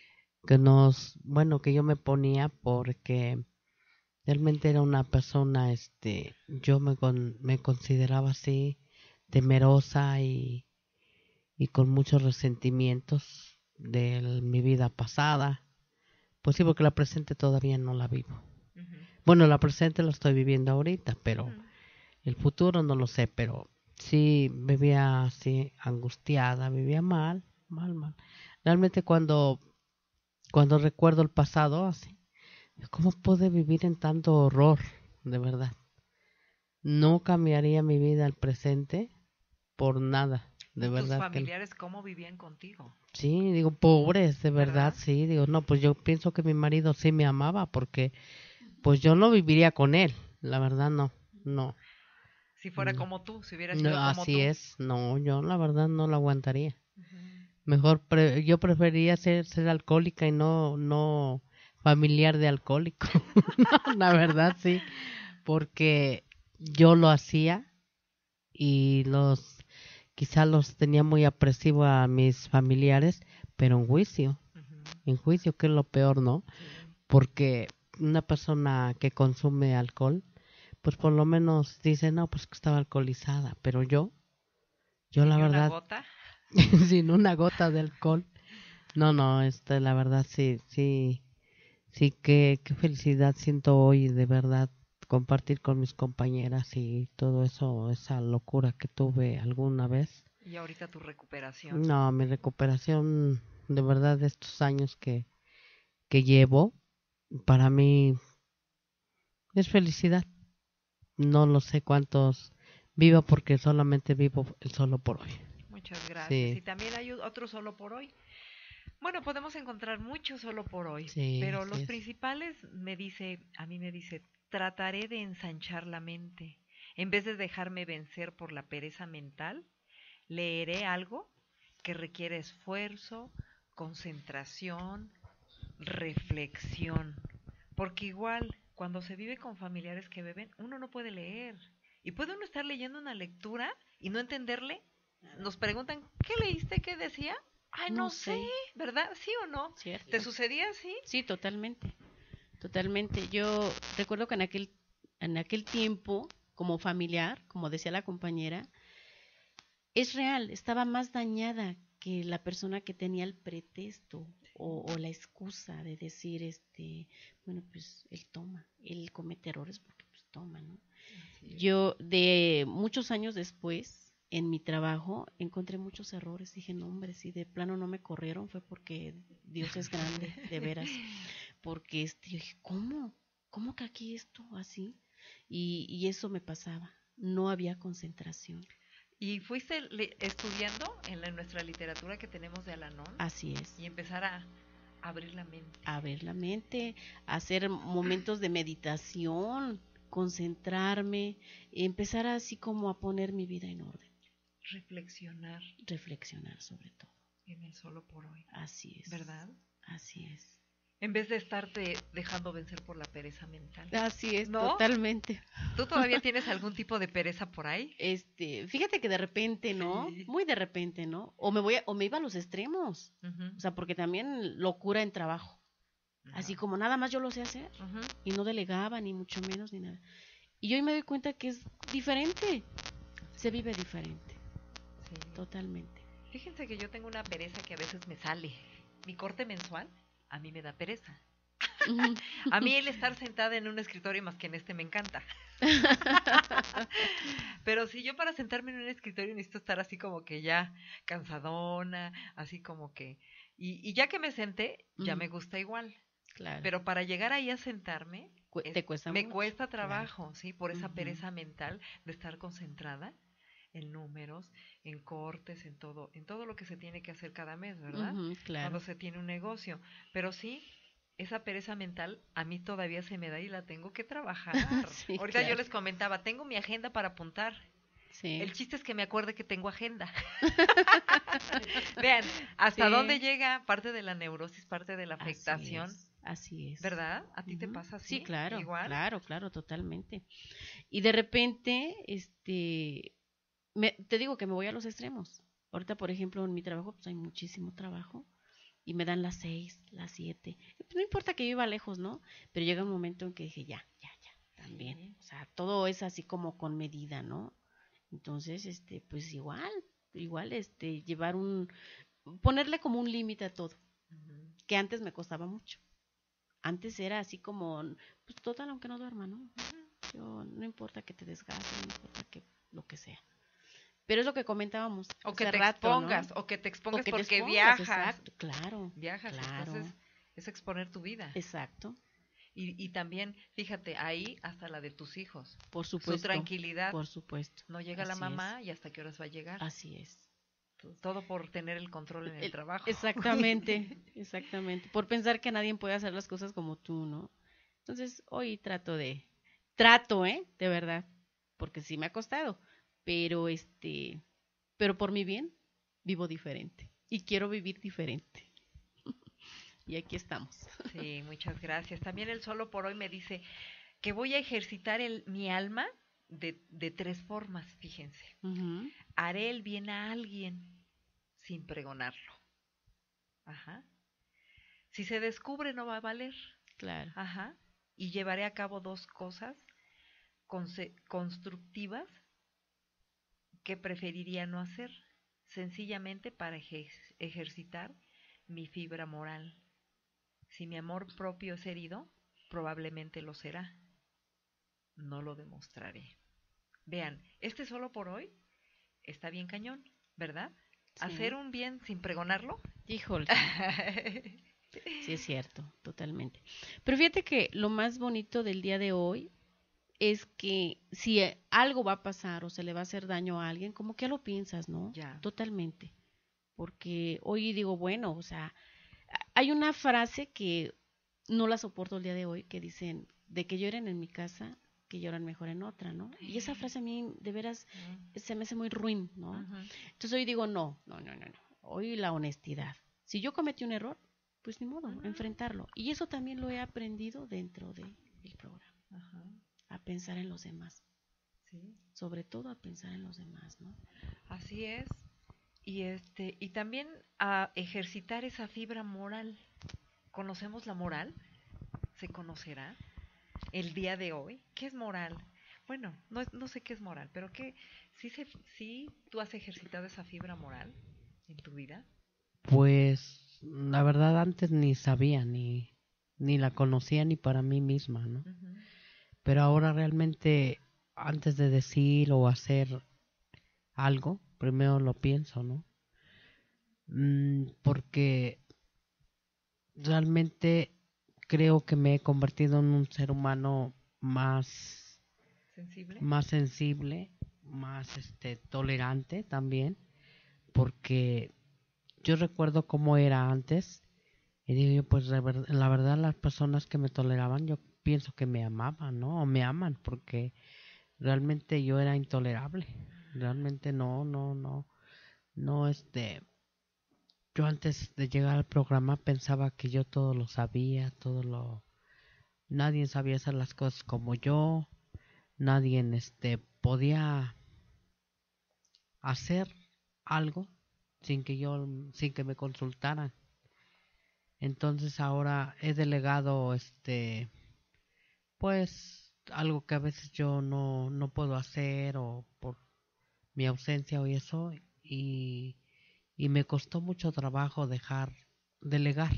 yo me ponía porque realmente era una persona, yo me consideraba así, temerosa y con muchos resentimientos de mi vida pasada. Pues sí, porque la presente todavía no la vivo. Bueno, la presente la estoy viviendo ahorita, pero el futuro no lo sé, pero sí vivía así angustiada, vivía mal. Realmente cuando recuerdo el pasado así, ¿cómo pude vivir en tanto horror, de verdad? no cambiaría mi vida al presente por nada, de ¿Y verdad. tus familiares cómo vivían contigo? Sí, digo, pobres, de verdad, ¿Verdad? sí, digo, no, pues yo pienso que mi marido sí me amaba, porque pues yo no viviría con él, la verdad no, Si fuera no, como tú, si hubiera sido no, como así tú. es, no, yo la verdad no lo aguantaría. Ujú. Mejor yo preferiría ser alcohólica y no familiar de alcohólico, la verdad sí, porque yo lo hacía y quizá los tenía muy aprecio a mis familiares, pero Ujú. en juicio que es lo peor, ¿no? Sí. Porque una persona que consume alcohol, pues por lo menos dice, no, pues que estaba alcoholizada, pero yo ¿Sin la ni una verdad, gota? sin una gota de alcohol, no, la verdad sí, qué felicidad siento hoy, de verdad, compartir con mis compañeras y todo eso, esa locura que tuve alguna vez. Y ahorita tu recuperación. No, mi recuperación, de verdad, de estos años que llevo, para mí es felicidad. No lo sé cuántos vivo porque solamente vivo el solo por hoy. Muchas gracias. Sí. Y también hay otro solo por hoy. Bueno, podemos encontrar muchos solo por hoy, Sí, pero así los es. principales a mí me dice, trataré de ensanchar la mente. En vez de dejarme vencer por la pereza mental, leeré algo que requiere esfuerzo, concentración, reflexión. Porque igual, cuando se vive con familiares que beben, uno no puede leer. Y puede uno estar leyendo una lectura y no entenderle. Nos preguntan, ¿qué leíste? ¿Qué decía? Ay, no sé, ¿verdad? ¿Sí o no? ¿Cierto? ¿Te sucedía así? Sí, totalmente. Totalmente. Yo recuerdo que en aquel tiempo, como familiar, como decía la compañera, es real, estaba más dañada que la persona que tenía el pretexto o la excusa de decir, bueno, pues él toma, él comete errores porque pues toma, ¿no? Yo de muchos años después, en mi trabajo, encontré muchos errores. Dije, no, hombre, si de plano no me corrieron fue porque Dios es grande, de veras. Porque yo dije, ¿Cómo que aquí esto así? Y eso me pasaba. No había concentración. ¿Y fuiste estudiando en nuestra literatura que tenemos de Al-Anon? Así es. Y empezar a abrir la mente. Abrir la mente, hacer momentos de meditación, concentrarme, empezar así como a poner mi vida en orden. Reflexionar sobre todo. En el solo por hoy. Así es. ¿Verdad? Así es. En vez de estarte dejando vencer por la pereza mental. Así es, ¿no? Totalmente. ¿Tú todavía tienes algún tipo de pereza por ahí? Fíjate que de repente, ¿no? Sí. Muy de repente, ¿no? O me iba a los extremos. Uh-huh. O sea, porque también locura en trabajo. Uh-huh. Así como nada más yo lo sé hacer. Uh-huh. Y no delegaba, ni mucho menos, ni nada. Y hoy me doy cuenta que es diferente. Se vive diferente. Sí. Totalmente. Fíjense que yo tengo una pereza que a veces me sale. Mi corte mensual, a mí me da pereza. A mí el estar sentada en un escritorio más que en me encanta. Pero si yo para sentarme en un escritorio necesito estar así como que ya cansadona, así como que... Y ya que me senté, ya me gusta igual. Claro. Pero para llegar ahí a sentarme, me cuesta trabajo, claro. ¿Sí? Por esa pereza mental de estar concentrada en números, en cortes, en todo lo que se tiene que hacer cada mes, ¿verdad? Claro. Cuando se tiene un negocio. Pero sí, esa pereza mental a mí todavía se me da y la tengo que trabajar. Sí, ahorita claro. Yo les comentaba, tengo mi agenda para apuntar. Sí. El chiste es que me acuerde que tengo agenda. Vean, hasta dónde llega parte de la neurosis, parte de la afectación. Así es. ¿Verdad? ¿A ti te pasa así? Sí, claro. ¿Igual? Claro, totalmente. Y de repente, te digo que me voy a los extremos. Ahorita, por ejemplo, en mi trabajo, pues hay muchísimo trabajo y me dan las 6, las 7. Pues no importa que yo iba lejos, ¿no? Pero llega un momento en que dije, ya, también. Sí. O sea, todo es así como con medida, ¿no? Entonces, pues igual, ponerle como un límite a todo, que antes me costaba mucho. Antes era así como, pues total, aunque no duerma, ¿no? Yo, no importa que te desgastes, no importa que lo que sea. Pero es lo que comentábamos. O que te expongas, ¿no? O que te expongas porque viajas. Exacto, claro. Viajas, claro. Entonces es exponer tu vida. Exacto. Y también, fíjate, ahí hasta la de tus hijos. Por supuesto. Su tranquilidad. Por supuesto. No llega la Así mamá y hasta qué horas va a llegar. Así es. Todo por tener el control en el trabajo. Exactamente, exactamente. Por pensar que nadie puede hacer las cosas como tú, ¿no? Entonces, hoy trato, de verdad, porque sí me ha costado, pero por mi bien vivo diferente y quiero vivir diferente. Y aquí estamos. Sí, muchas gracias. También el Solo por Hoy me dice que voy a ejercitar mi alma de 3 formas, fíjense. Uh-huh. Haré el bien a alguien sin pregonarlo. Ajá. Si se descubre no va a valer. Claro. Ajá. Y llevaré a cabo 2 cosas constructivas que preferiría no hacer, sencillamente para ejercitar mi fibra moral. Si mi amor propio es herido, probablemente lo será. No lo demostraré. Vean, Solo por Hoy está bien cañón, ¿verdad? Sí. Hacer un bien sin pregonarlo. Híjole. Sí, es cierto, totalmente. Pero fíjate que lo más bonito del día de hoy es que si algo va a pasar o se le va a hacer daño a alguien, como que lo piensas, ¿no? Ya. Totalmente. Porque hoy digo, bueno, o sea, hay una frase que no la soporto el día de hoy, que dicen, de que lloren en mi casa, que lloran mejor en otra, ¿no? Y esa frase a mí, de veras, se me hace muy ruin, ¿no? Uh-huh. Entonces hoy digo, no. Hoy la honestidad. Si yo cometí un error, pues ni modo, enfrentarlo. Y eso también lo he aprendido dentro del programa. Uh-huh. A pensar en los demás. Sí. Sobre todo a pensar en los demás, ¿no? Así es. Y también a ejercitar esa fibra moral. ¿Conocemos la moral? ¿Se conocerá el día de hoy? ¿Qué es moral? Bueno, no sé qué es moral, pero ¿sí tú has ejercitado esa fibra moral en tu vida? Pues la verdad antes ni sabía, ni la conocía ni para mí misma, ¿no? Uh-huh. Pero ahora realmente antes de decir o hacer algo, primero lo pienso, ¿no? Porque realmente creo que me he convertido en un ser humano más sensible, más tolerante también, porque yo recuerdo cómo era antes y digo yo, pues la verdad las personas que me toleraban yo pienso que me amaban, ¿no? O me aman, porque realmente yo era intolerable. Realmente no, yo antes de llegar al programa pensaba que yo todo lo sabía, nadie sabía hacer las cosas como yo, nadie podía hacer algo sin que me consultaran. Entonces ahora he delegado pues algo que a veces yo no puedo hacer o por mi ausencia o eso, y me costó mucho trabajo delegar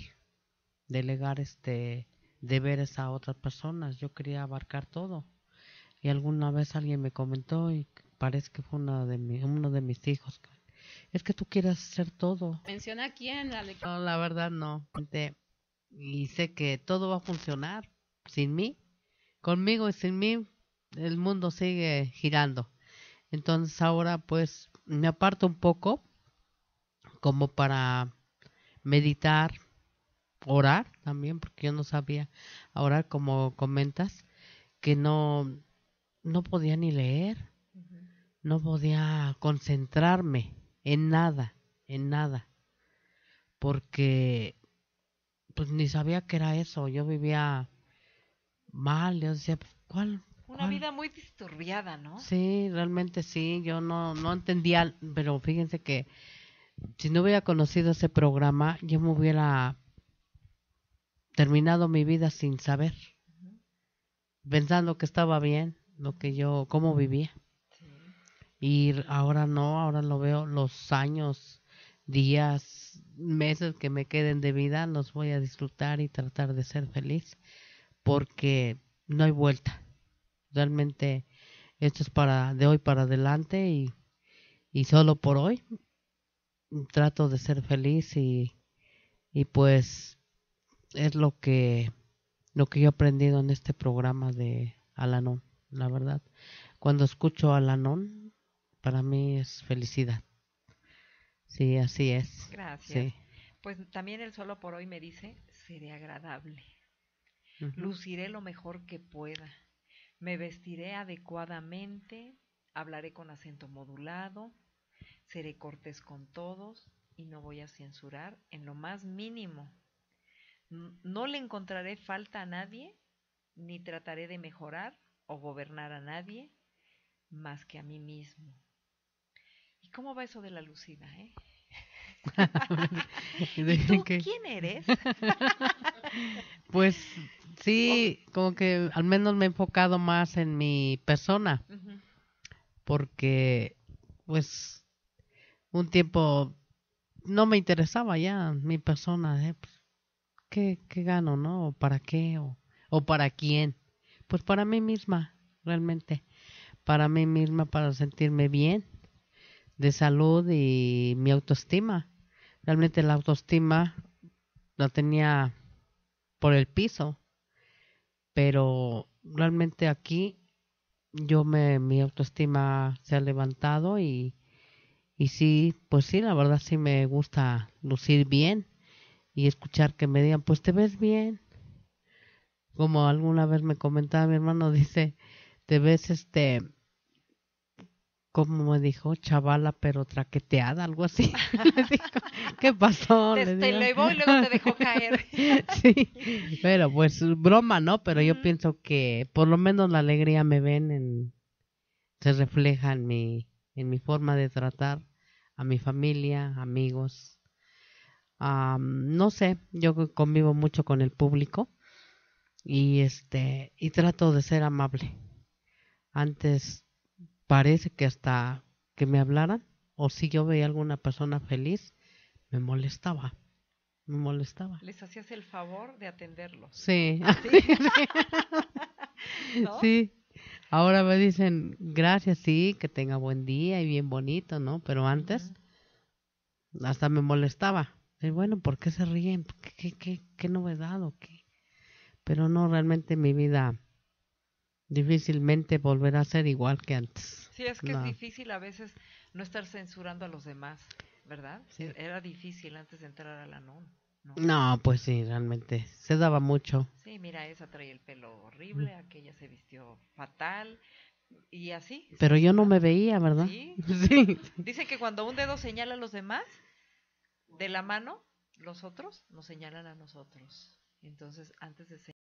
deberes a otras personas. Yo quería abarcar todo, y alguna vez alguien me comentó, y parece que fue uno de mis hijos, es que tú quieres hacer todo. ¿Menciona a quién, Ale? No, la verdad no. Y sé que todo va a funcionar sin mí. Conmigo y sin mí, el mundo sigue girando. Entonces ahora pues me aparto un poco como para meditar, orar también, porque yo no sabía orar, como comentas, que no podía ni leer, no podía concentrarme en nada, porque pues ni sabía qué era eso. Yo vivía mal, yo decía, ¿cuál? Una vida muy disturbiada, ¿no? Sí, realmente sí, yo no entendía, pero fíjense que si no hubiera conocido ese programa, yo me hubiera terminado mi vida sin saber, pensando que estaba bien, cómo vivía. Sí. Y ahora no, ahora lo veo, los años, días, meses que me queden de vida, los voy a disfrutar y tratar de ser feliz, porque no hay vuelta. Realmente esto es de hoy para adelante, y solo por hoy trato de ser feliz, y pues es lo que lo que yo he aprendido en este programa de Al-Anon, la verdad. Cuando escucho Al-Anon, para mí es felicidad. Sí, así es. Gracias. Sí. Pues también el solo por hoy me dice, seré agradable. Ujú. Luciré lo mejor que pueda. Me vestiré adecuadamente, hablaré con acento modulado, seré cortés con todos y no voy a censurar en lo más mínimo. No le encontraré falta a nadie, ni trataré de mejorar o gobernar a nadie más que a mí mismo. ¿Y cómo va eso de la lucida, ¿Y tú quién eres? Pues sí, como que al menos me he enfocado más en mi persona, Ujú. porque pues un tiempo no me interesaba ya mi persona, pues, ¿qué gano, no? ¿O para qué? ¿O para quién? Pues para mí misma, realmente, para mí misma, para sentirme bien, de salud y mi autoestima. Realmente la autoestima la tenía por el piso, pero realmente aquí mi autoestima se ha levantado y sí, pues sí, la verdad sí me gusta lucir bien y escuchar que me digan, pues te ves bien. Como alguna vez me comentaba mi hermano, dice, te ves como me dijo, chavala pero traqueteada, algo así. Le digo, ¿qué pasó? Le Te digo. elevó y luego te dejó caer. Sí, pero pues broma, ¿no? Pero yo pienso que por lo menos la alegría me ven se refleja en mi forma de tratar a mi familia, amigos. No sé, yo convivo mucho con el público y trato de ser amable. Antes parece que hasta que me hablaran o si yo veía alguna persona feliz, me molestaba. Les hacías el favor de atenderlos. Sí. ¿Sí? ¿No? Sí. Ahora me dicen, gracias, sí, que tenga buen día y bien bonito, ¿no? Pero antes hasta me molestaba. Y bueno, ¿por qué se ríen? ¿Qué novedad o qué? Pero no, realmente mi vida difícilmente volverá a ser igual que antes. Sí, es que No. es difícil a veces no estar censurando a los demás, ¿verdad? Sí. Era difícil antes de entrar a la NON, ¿no? No, pues sí, realmente se daba mucho. Sí, mira, esa traía el pelo horrible, aquella se vistió fatal y así. Pero yo no me veía, ¿verdad? Sí. Sí. Dicen que cuando un dedo señala a los demás, de la mano, los otros nos señalan a nosotros. Entonces, antes de